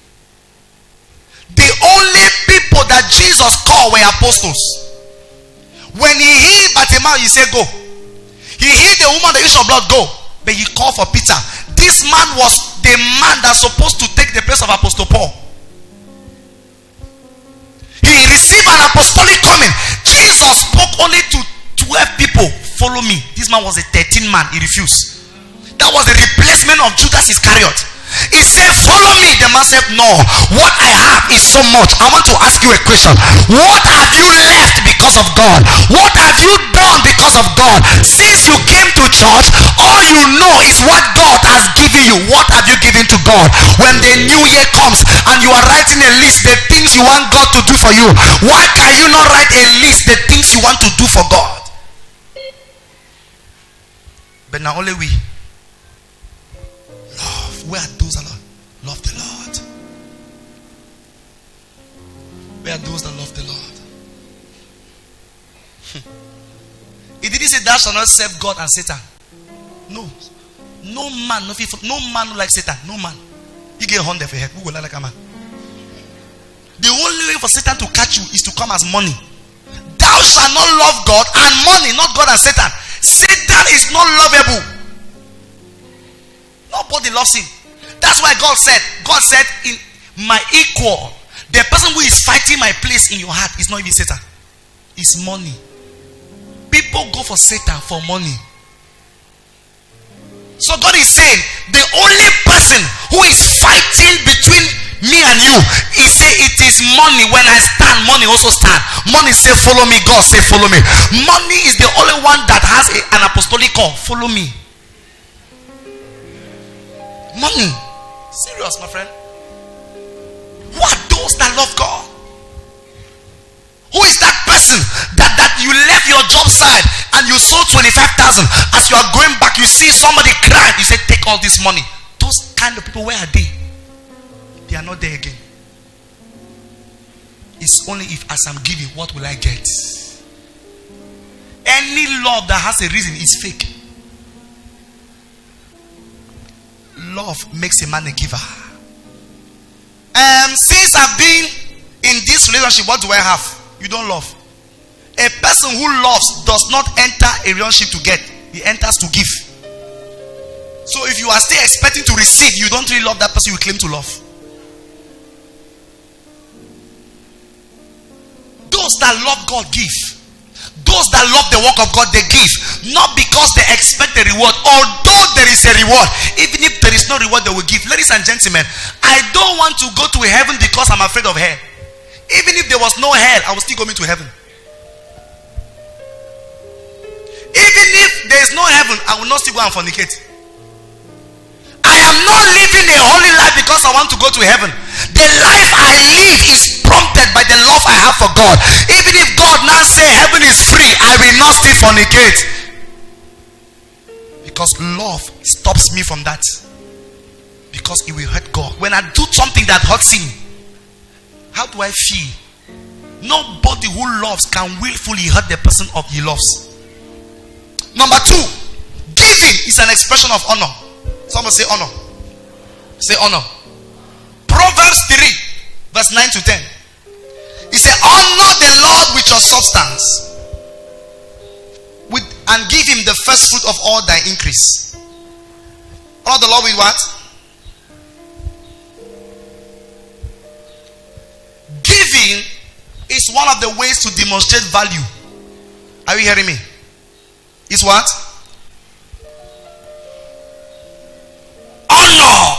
The only people that Jesus called were apostles. When he healed Bartimaeus, he said, go. He healed the woman, the issue of blood, go. But he called for Peter. This man was the man that's supposed to take the place of Apostle Paul. He received an apostolic coming. Jesus spoke only to twelve people. Follow me. This man was a thirteen man. He refused. That was the replacement of Judas Iscariot. He said, follow me. The man said, no. What I have is so much. I want to ask you a question. What have you left because of God? What have you done because of God? Since you came to church, all you know is what God has given you. What have you given to God? When the new year comes and you are writing a list, the things you want God to do for you, why can you not write a list, the things you want to do for God? But now only we love. Where are those that love the Lord? Where are those that love the Lord? He didn't say thou shalt not serve God and Satan. No. No man, no people, no man like Satan. No man. He get hundred for head. Who will like a man? The only way for Satan to catch you is to come as money. Thou shalt not love God and money, not God and Satan. Satan is not lovable. Nobody loves him. That's why God said, God said, in my equal, the person who is fighting my place in your heart is not even Satan. It's money. People go for Satan for money. So God is saying, the only person who is fighting between me and you, he say it is money. When I stand, money also stand. Money say follow me. God say follow me. Money is the only one that has a, an apostolic call. Follow me. Money. Serious, my friend. Who are those that love God? Who is that person that, that you left your job side and you sold twenty-five thousand? As you are going back, you see somebody crying. You say, take all this money. Those kind of people, where are they? They are not there again. It's only if as I'm giving, what will I get? Any love that has a reason is fake. Love makes a man a giver. Um, since I've been in this relationship, what do I have? You don't love. A person who loves does not enter a relationship to get. He enters to give. So if you are still expecting to receive, you don't really love that person you claim to love. Those that love God give. Those that love the work of God, they give. Not because they expect a reward. Although there is a reward, even if there is no reward, they will give. Ladies and gentlemen, I don't want to go to heaven because I'm afraid of hell. Even if there was no hell, I will still go into heaven. Even if there is no heaven, I will not still go and fornicate. I am not living a holy life because I want to go to heaven. The life I live is prompted by the love I have for God. Even if God now say heaven is free, I will not still fornicate. Because love stops me from that. Because it will hurt God. When I do something that hurts him, how do I feel? Nobody who loves can willfully hurt the person of he loves. Number two, giving is an expression of honor. Someone say honor. Say honor. Proverbs three, verse nine to ten. He said, honor the Lord with your substance, with and give him the first fruit of all thy increase. Honor the Lord with what? Giving is one of the ways to demonstrate value. Are you hearing me? It's what? Honor.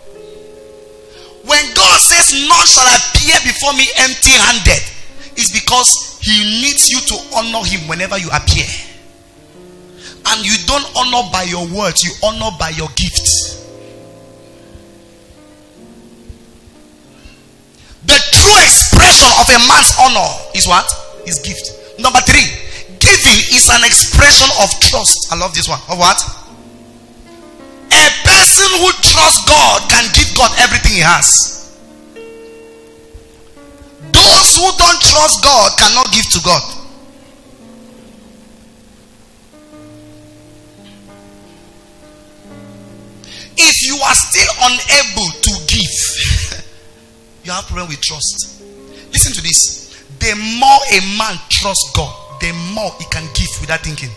When God says none shall appear before me empty handed, it's because he needs you to honor him whenever you appear. And you don't honor by your words, you honor by your gifts. The true expression of a man's honor is what? His gift. Number three, giving is an expression of trust. I love this one. Of what? A person who trusts God can give God everything he has. Those who don't trust God cannot give to God. If you are still unable to give, you have a problem with trust. Listen to this. The more a man trusts God, the more he can give without thinking.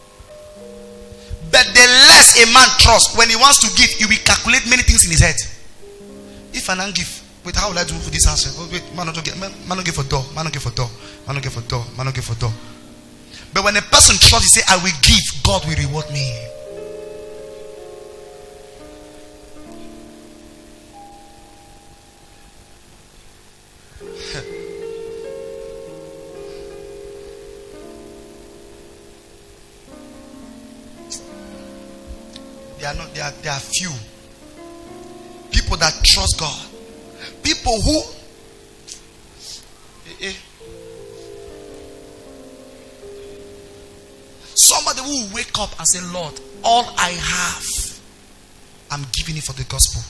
But the less a man trusts, when he wants to give, he will calculate many things in his head. If I don't give, wait, how will I do for this house? Oh, wait, man, not give, man, man, not give for door, man, not give for door, man, not give for door, man, not give for door. But when a person trusts, he say, I will give, God will reward me. They are not, they are, they are few people that trust God. People who eh, eh. somebody who will wake up and say, Lord, all I have, I'm giving it for the gospel.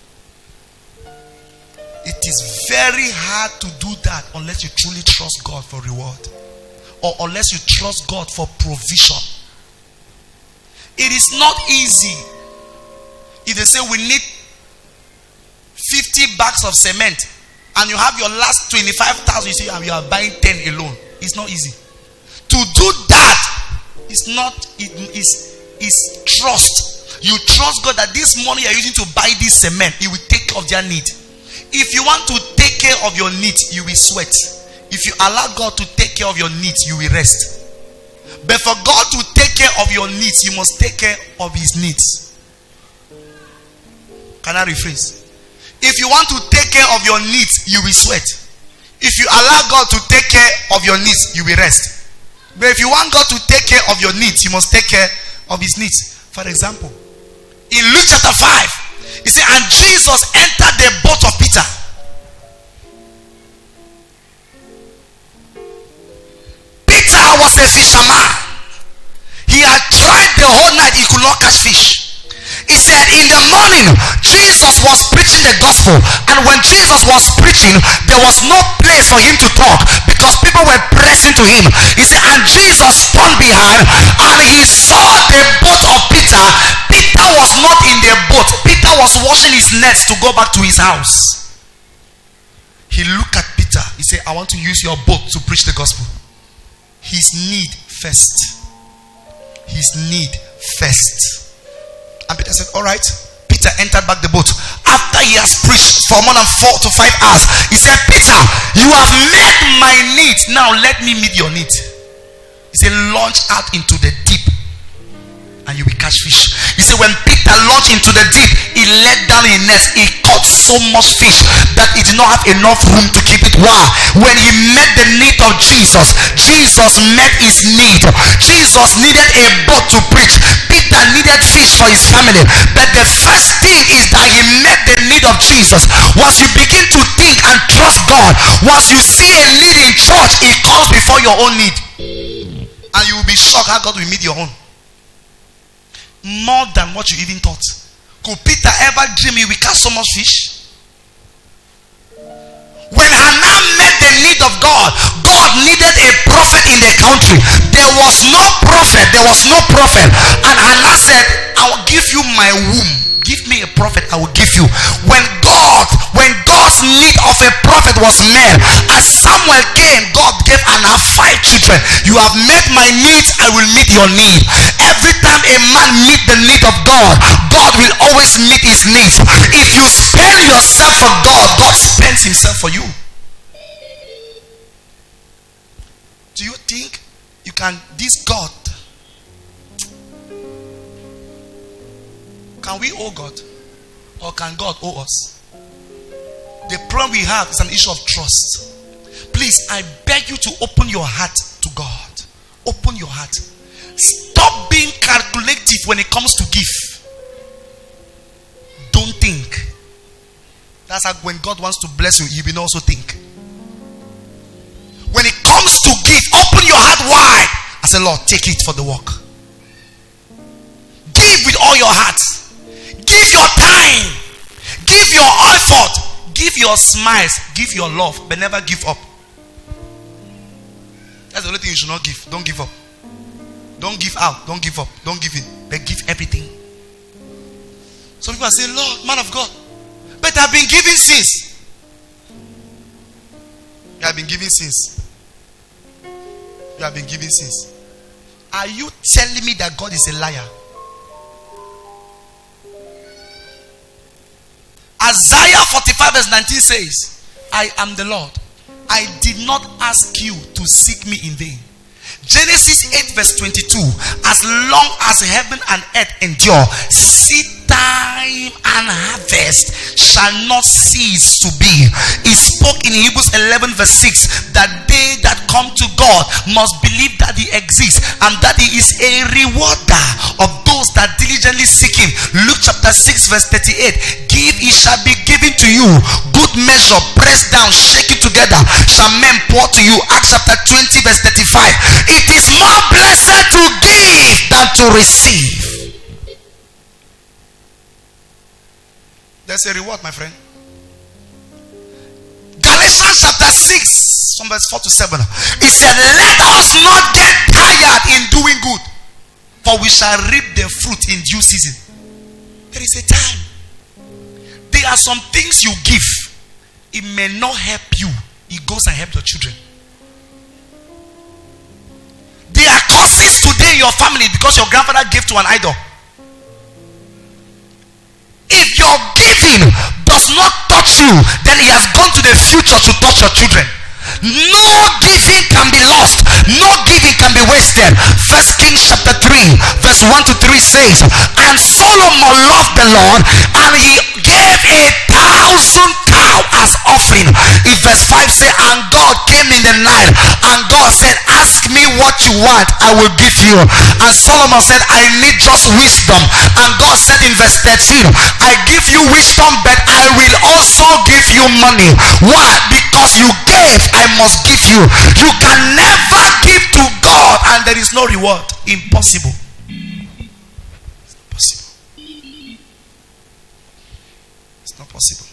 It is very hard to do that unless you truly trust God for reward, or unless you trust God for provision. It is not easy. If they say we need fifty bags of cement and you have your last twenty-five thousand, you say you are buying ten alone. It's not easy. To do that is not, it is is trust. You trust God that this money you are using to buy this cement, He will take care of their need. If you want to take care of your needs, you will sweat. If you allow God to take care of your needs, you will rest. But for God to take care of your needs, you must take care of His needs. Can I rephrase? If you want to take care of your needs, you will sweat. If you allow God to take care of your needs, you will rest. But if you want God to take care of your needs, you must take care of His needs. For example, in Luke chapter five, he said, and Jesus entered the boat of Peter. Peter was a fisherman. He had tried the whole night, he could not catch fish. He said in the morning Jesus was preaching the gospel, and when Jesus was preaching, there was no place for him to talk because people were pressing to him. He said, and Jesus turned behind and he saw the boat of Peter. Peter was not in the boat. Peter was washing his nets to go back to his house. He looked at Peter. He said, I want to use your boat to preach the gospel. His need first. His need first. And Peter said, all right. Peter entered back the boat. After he has preached for more than four to five hours, he said, Peter, you have met my needs. Now let me meet your need. He said, launch out into the deep and you will catch fish. He said, when Peter launched into the deep, he let down his net. He caught so much fish that he did not have enough room to keep it. Wow. When he met the need of Jesus, Jesus met his need. Jesus needed a boat to preach. Peter needed fish for his family. But the first thing is that he met the need of Jesus. Once you begin to think and trust God, once you see a need in church, it comes before your own need. And you will be shocked how God will meet your own. More than what you even thought. Could Peter ever dream he will catch so much fish? When Hannah met the need of God, God needed a prophet in the country. There was no prophet. There was no prophet. And Hannah said, I will give you my womb. Give me a prophet, I will give you. When God, when God's need of a prophet prophet was made. As Samuel came, God gave Anna five children. You have met my needs, I will meet your need. Every time a man meet the need of God, God will always meet his needs. If you spend yourself for God, God spends himself for you. Do you think you can, this God, can we owe God? Or can God owe us? The problem we have is an issue of trust. Please, I beg you to open your heart to God. Open your heart. Stop being calculative when it comes to give. Don't think. That's like when God wants to bless you, you will also think. When it comes to give, open your heart wide. I say, Lord, take it for the work. Give with all your heart. Give your time. Give your effort. Give your smiles. Give your love. But never give up. That's the only thing you should not give. Don't give up. Don't give out. Don't give up. Don't give in. But give everything. Some people are saying, Lord, man of God, but I've been giving since. You have been giving since. You have been giving since. Are you telling me that God is a liar? Isaiah forty-five verse nineteen says, I am the Lord. I did not ask you to seek me in vain. Genesis eight verse twenty-two, as long as heaven and earth endure, seed time and harvest shall not cease to be. He spoke in Hebrews eleven verse six that they that come to God must believe that he exists and that he is a rewarder of those that diligently seek him. Luke chapter six verse thirty-eight, give, it shall be given to you, good measure, pressed down, shaken together, shall men pour to you. Acts chapter twenty verse thirty-five, it is more blessed to give than to receive. There's a reward, my friend. Galatians chapter six from verse four to seven, it said, let us not get tired in doing good, for we shall reap the fruit in due season. There is a time. There are some things you give, it may not help you, it goes and help your children. There are curses today in your family because your grandfather gave to an idol. If your giving does not touch you, then he has gone to the future to touch your children. No giving can be lost. No giving can be wasted. First Kings chapter three verse one to three says, and Solomon loved the Lord, and he gave a thousand cow as offering. In verse five say, and God came in the night, and God said, ask me what you want, I will give you. And Solomon said, I need just wisdom. And God said in verse thirteen, I give you wisdom, but I will also give you money. Why? Because you gave, I must give you. You can never give to God and there is no reward. Impossible. It's not possible. It's not possible.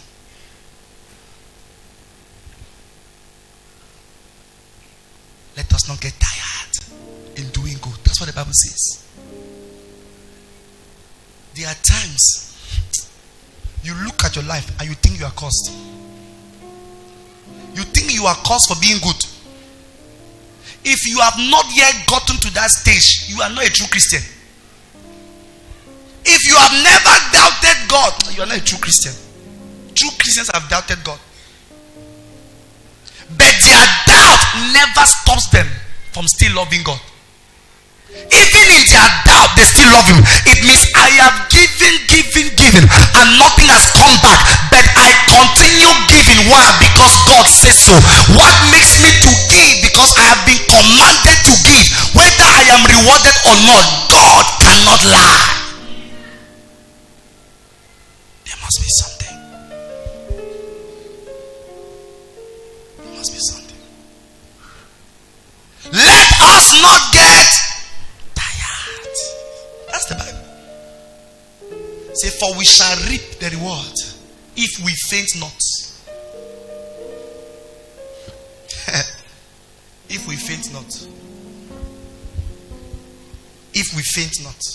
Let us not get tired in doing good. That's what the Bible says. There are times you look at your life and you think you are cursed. You think you are cursed for being good. If you have not yet gotten to that stage, you are not a true Christian. If you have never doubted God, you are not a true Christian. True Christians have doubted God. But their doubt never stops them from still loving God. Even in their doubt, they still love him. It means I have given, given, given, and nothing has come back. But I continue giving. Why? Because God says so. What makes me to give? Because I have been commanded to give. Whether I am rewarded or not, God cannot lie. There must be something. There must be something. Let us not get tired. That's the Bible. Say, for we shall reap the reward if we faint not. If we faint not. If we faint not.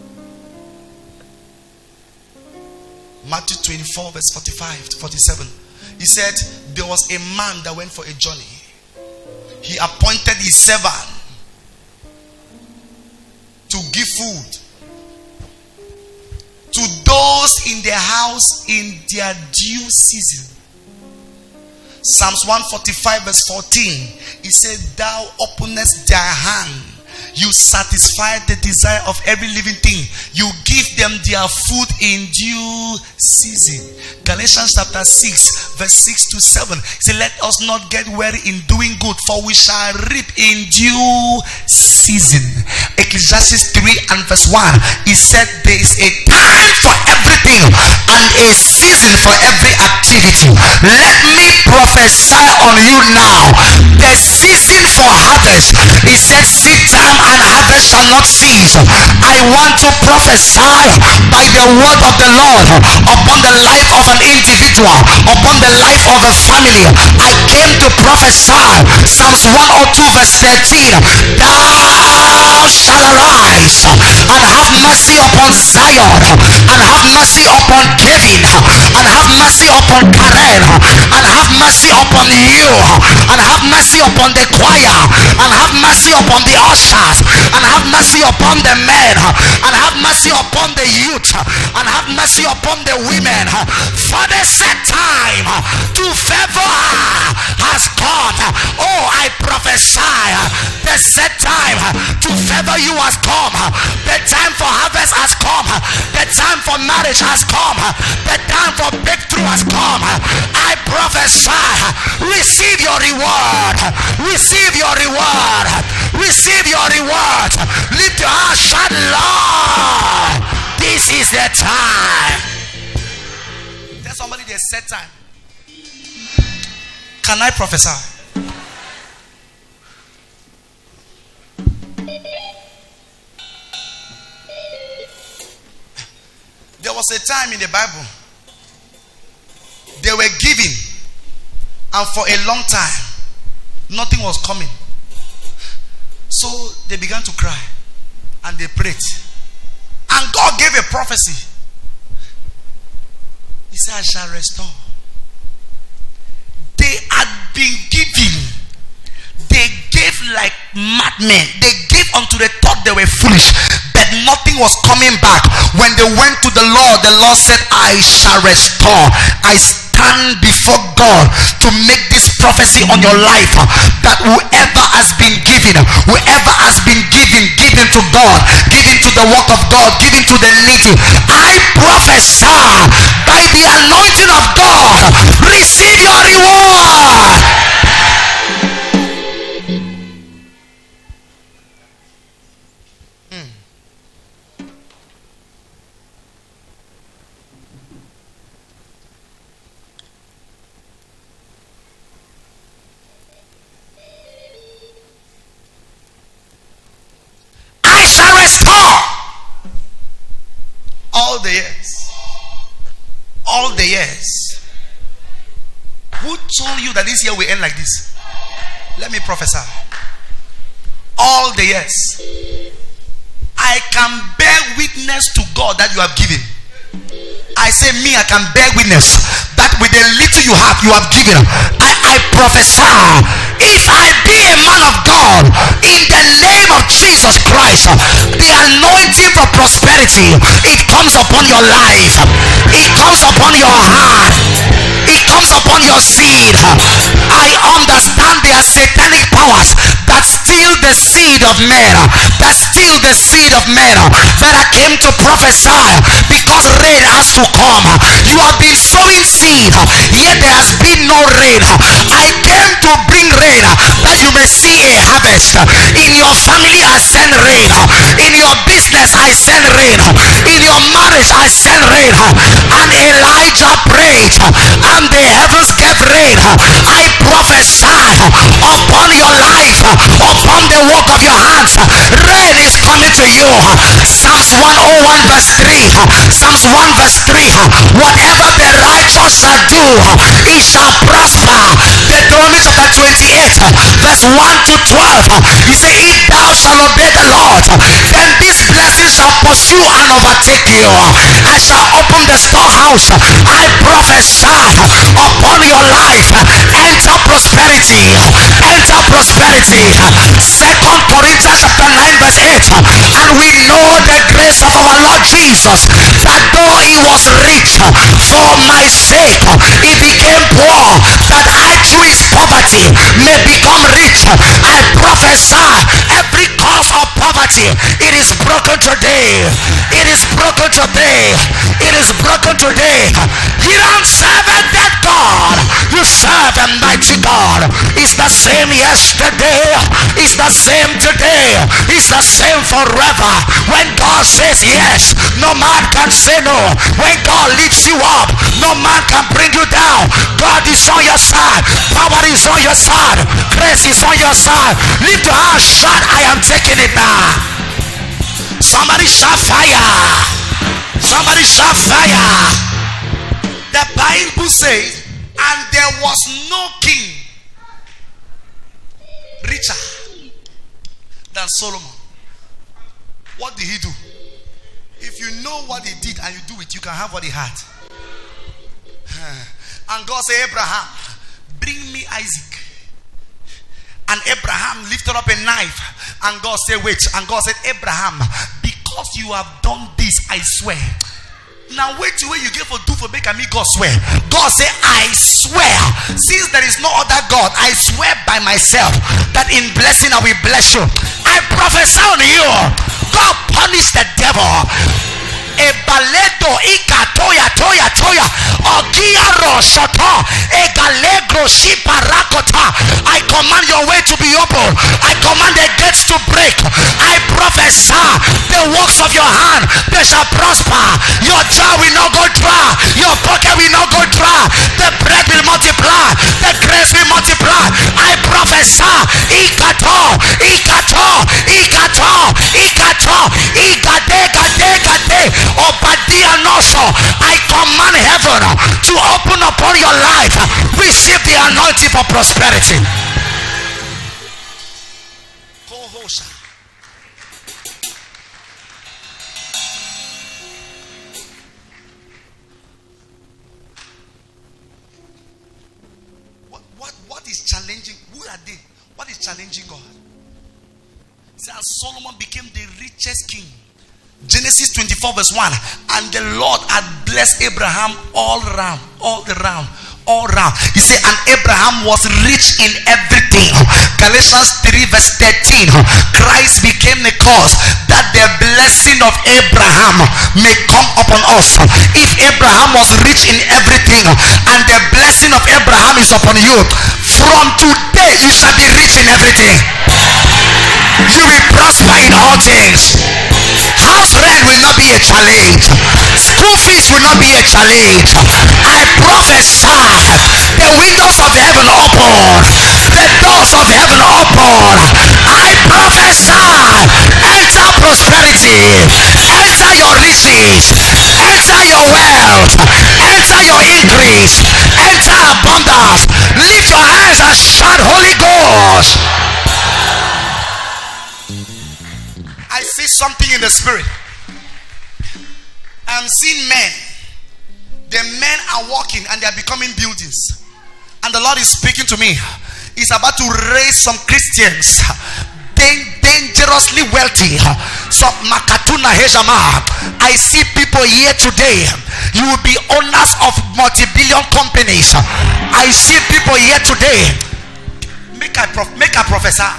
Matthew twenty-four verse forty-five to forty-seven. He said there was a man that went for a journey. He appointed his servant to give food to those in their house in their due season. Psalms one forty-five verse fourteen. He said, thou openest their hand, you satisfy the desire of every living thing, you give them their food in due season. Galatians chapter six verse six to seven. He said, let us not get weary in doing good, for we shall reap in due season. Ecclesiastes three and verse one. He said, there is a time for everything and a season for every activity. Let me prophesy on you now. The season for harvest. He said, seed time and harvest shall not cease. I want to prophesy by the word of the Lord upon the life of an individual, upon the life of a family. I came to prophesy. Psalms one oh two verse thirteen. Thou shalt arise and have mercy upon Zion, and have mercy upon Kevin, and have mercy upon Karen, and have mercy upon you, and have mercy upon the choir, and have mercy upon the ushers, and have mercy upon the men, and have mercy upon the youth, and have mercy upon the women. For the set time to favor has come. Oh, I prophesy, the set time to favor you has come. The time for harvest has come. The time for marriage has come. The time for breakthrough has come. I prophesy, receive your reward. Receive your reward. Receive your reward. Lift your hands, shout, Lord, this is the time. Tell somebody the set time. Can I prophesy? There was a time in the Bible they were giving, and for a long time nothing was coming. So they began to cry and they prayed, and God gave a prophecy. He said, I shall restore. They had been giving. They gave like madmen. They gave unto the thought they were foolish, but nothing was coming back. When they went to the Lord, the Lord said, I shall restore. I stand before God to make this prophecy on your life, that whoever has been given, whoever has been given, given to God, given to the work of God, given to the needy, I prophesy by the anointing of God, receive your reward. All the years, all the years. Who told you that this year will end like this? Let me prophesy. All the years, I can bear witness to God that you have given. I say, me, I can bear witness that with the little you have, you have given. I, I prophesy, if I be a man of God, in the name of Jesus Christ, the anointing for prosperity, it comes upon your life, it comes upon your heart, it comes upon your seed. I understand there are satanic powers that steal the seed of men, that steal the seed of men, that I came to prophesy, because rain has to come. You have been sowing seed, yet there has been no rain. I came to bring rain, that you may see a harvest. In your family I send rain, in your business I send rain, in your marriage I send rain. And Elijah prayed, and the heavens gave rain. I prophesy upon your life, upon the work of your hands, rain is coming to you. Psalms one oh one verse three, Psalms one verse three, whatever the righteous shall do, it shall prosper. The Deuteronomy chapter twenty-eight, verse one to twelve. He said, if thou shalt obey the Lord, then this blessing shall pursue and overtake you. I shall open the storehouse. I prophesy upon your life. Enter prosperity. Enter prosperity. Second Corinthians chapter nine, verse eight. And we know the grace of our Lord Jesus, that though he was rich, for my sake he became poor, that I through his poverty may become rich. I prophesy every cause of poverty, it is broken today. It is broken today. It is broken today. You don't serve a dead God. You serve a mighty God. It's the same yesterday. It's the same today. It's the same forever. When God says yes, no man can say no. When God lifts you up, no man can bring you down. God is on your side. Power is on your side. Grace is on your side. Lift your hands, shout, I am taking it now. Somebody shout fire. Somebody shout fire. The Bible says, and there was no king richer than Solomon. What did he do? If you know what he did and you do it, you can have what he had. And God said, Abraham, bring me Isaac. And Abraham lifted up a knife. And God said, wait. And God said, Abraham, because you have done this, I swear. Now wait till you give for do for make and me God swear. God said, I swear, since there is no other God, I swear by myself that in blessing I will bless you. I prophesy on you, God punish the devil. Ebaledo ikatoya toya toya ogiaro shoto egalegro shiparakota. I command your way to be open. I command the gates to break. I prophesy the works of your hand, they shall prosper. Your jar will not go dry. Your pocket will not go dry. The bread will multiply. The grace will multiply. I prophesy ikato ikato ikato ikato ikade gade gade. Obadiah Noso, I command heaven to open upon your life. Receive the anointing for prosperity. What, what, what is challenging? Who are they? What is challenging God? See, as Solomon became the richest king. Genesis twenty-four verse one. And the Lord had blessed Abraham all round, all around, all round. He said, and Abraham was rich in everything. Galatians three verse thirteen. Christ became the cause that the blessing of Abraham may come upon us. If Abraham was rich in everything and the blessing of Abraham is upon you, from today you shall be rich in everything. You will prosper in all things. House rent will not be a challenge. School fees will not be a challenge. I prophesy the windows of heaven open. The doors of heaven open. I prophesy enter prosperity. Enter your riches. Enter your wealth. Enter your increase. Enter abundance. Lift your hands and shout Holy Ghost. I see something in the spirit. I'm seeing men. The men are walking and they are becoming buildings. And the Lord is speaking to me. He's about to raise some Christians, dangerously wealthy. So Makatuna Hejama. I see people here today. You will be owners of multi-billion companies. I see people here today. Make a prof make a professor.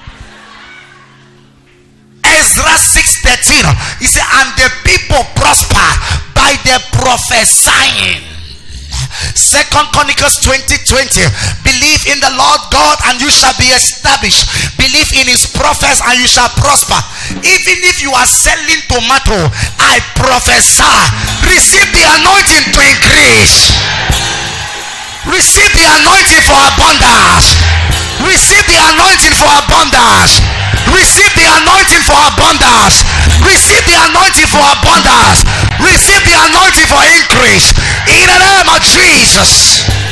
Ezra six thirteen. He said, and the people prosper by the prophesying. Second Chronicles twenty twenty. Believe in the Lord God and you shall be established. Believe in his prophets and you shall prosper. Even if you are selling tomato, I prophesy, receive the anointing to increase. Receive the anointing for abundance. Receive the anointing for abundance. Receive the anointing for abundance. Receive the anointing for abundance. Receive the anointing for increase. In the name of Jesus.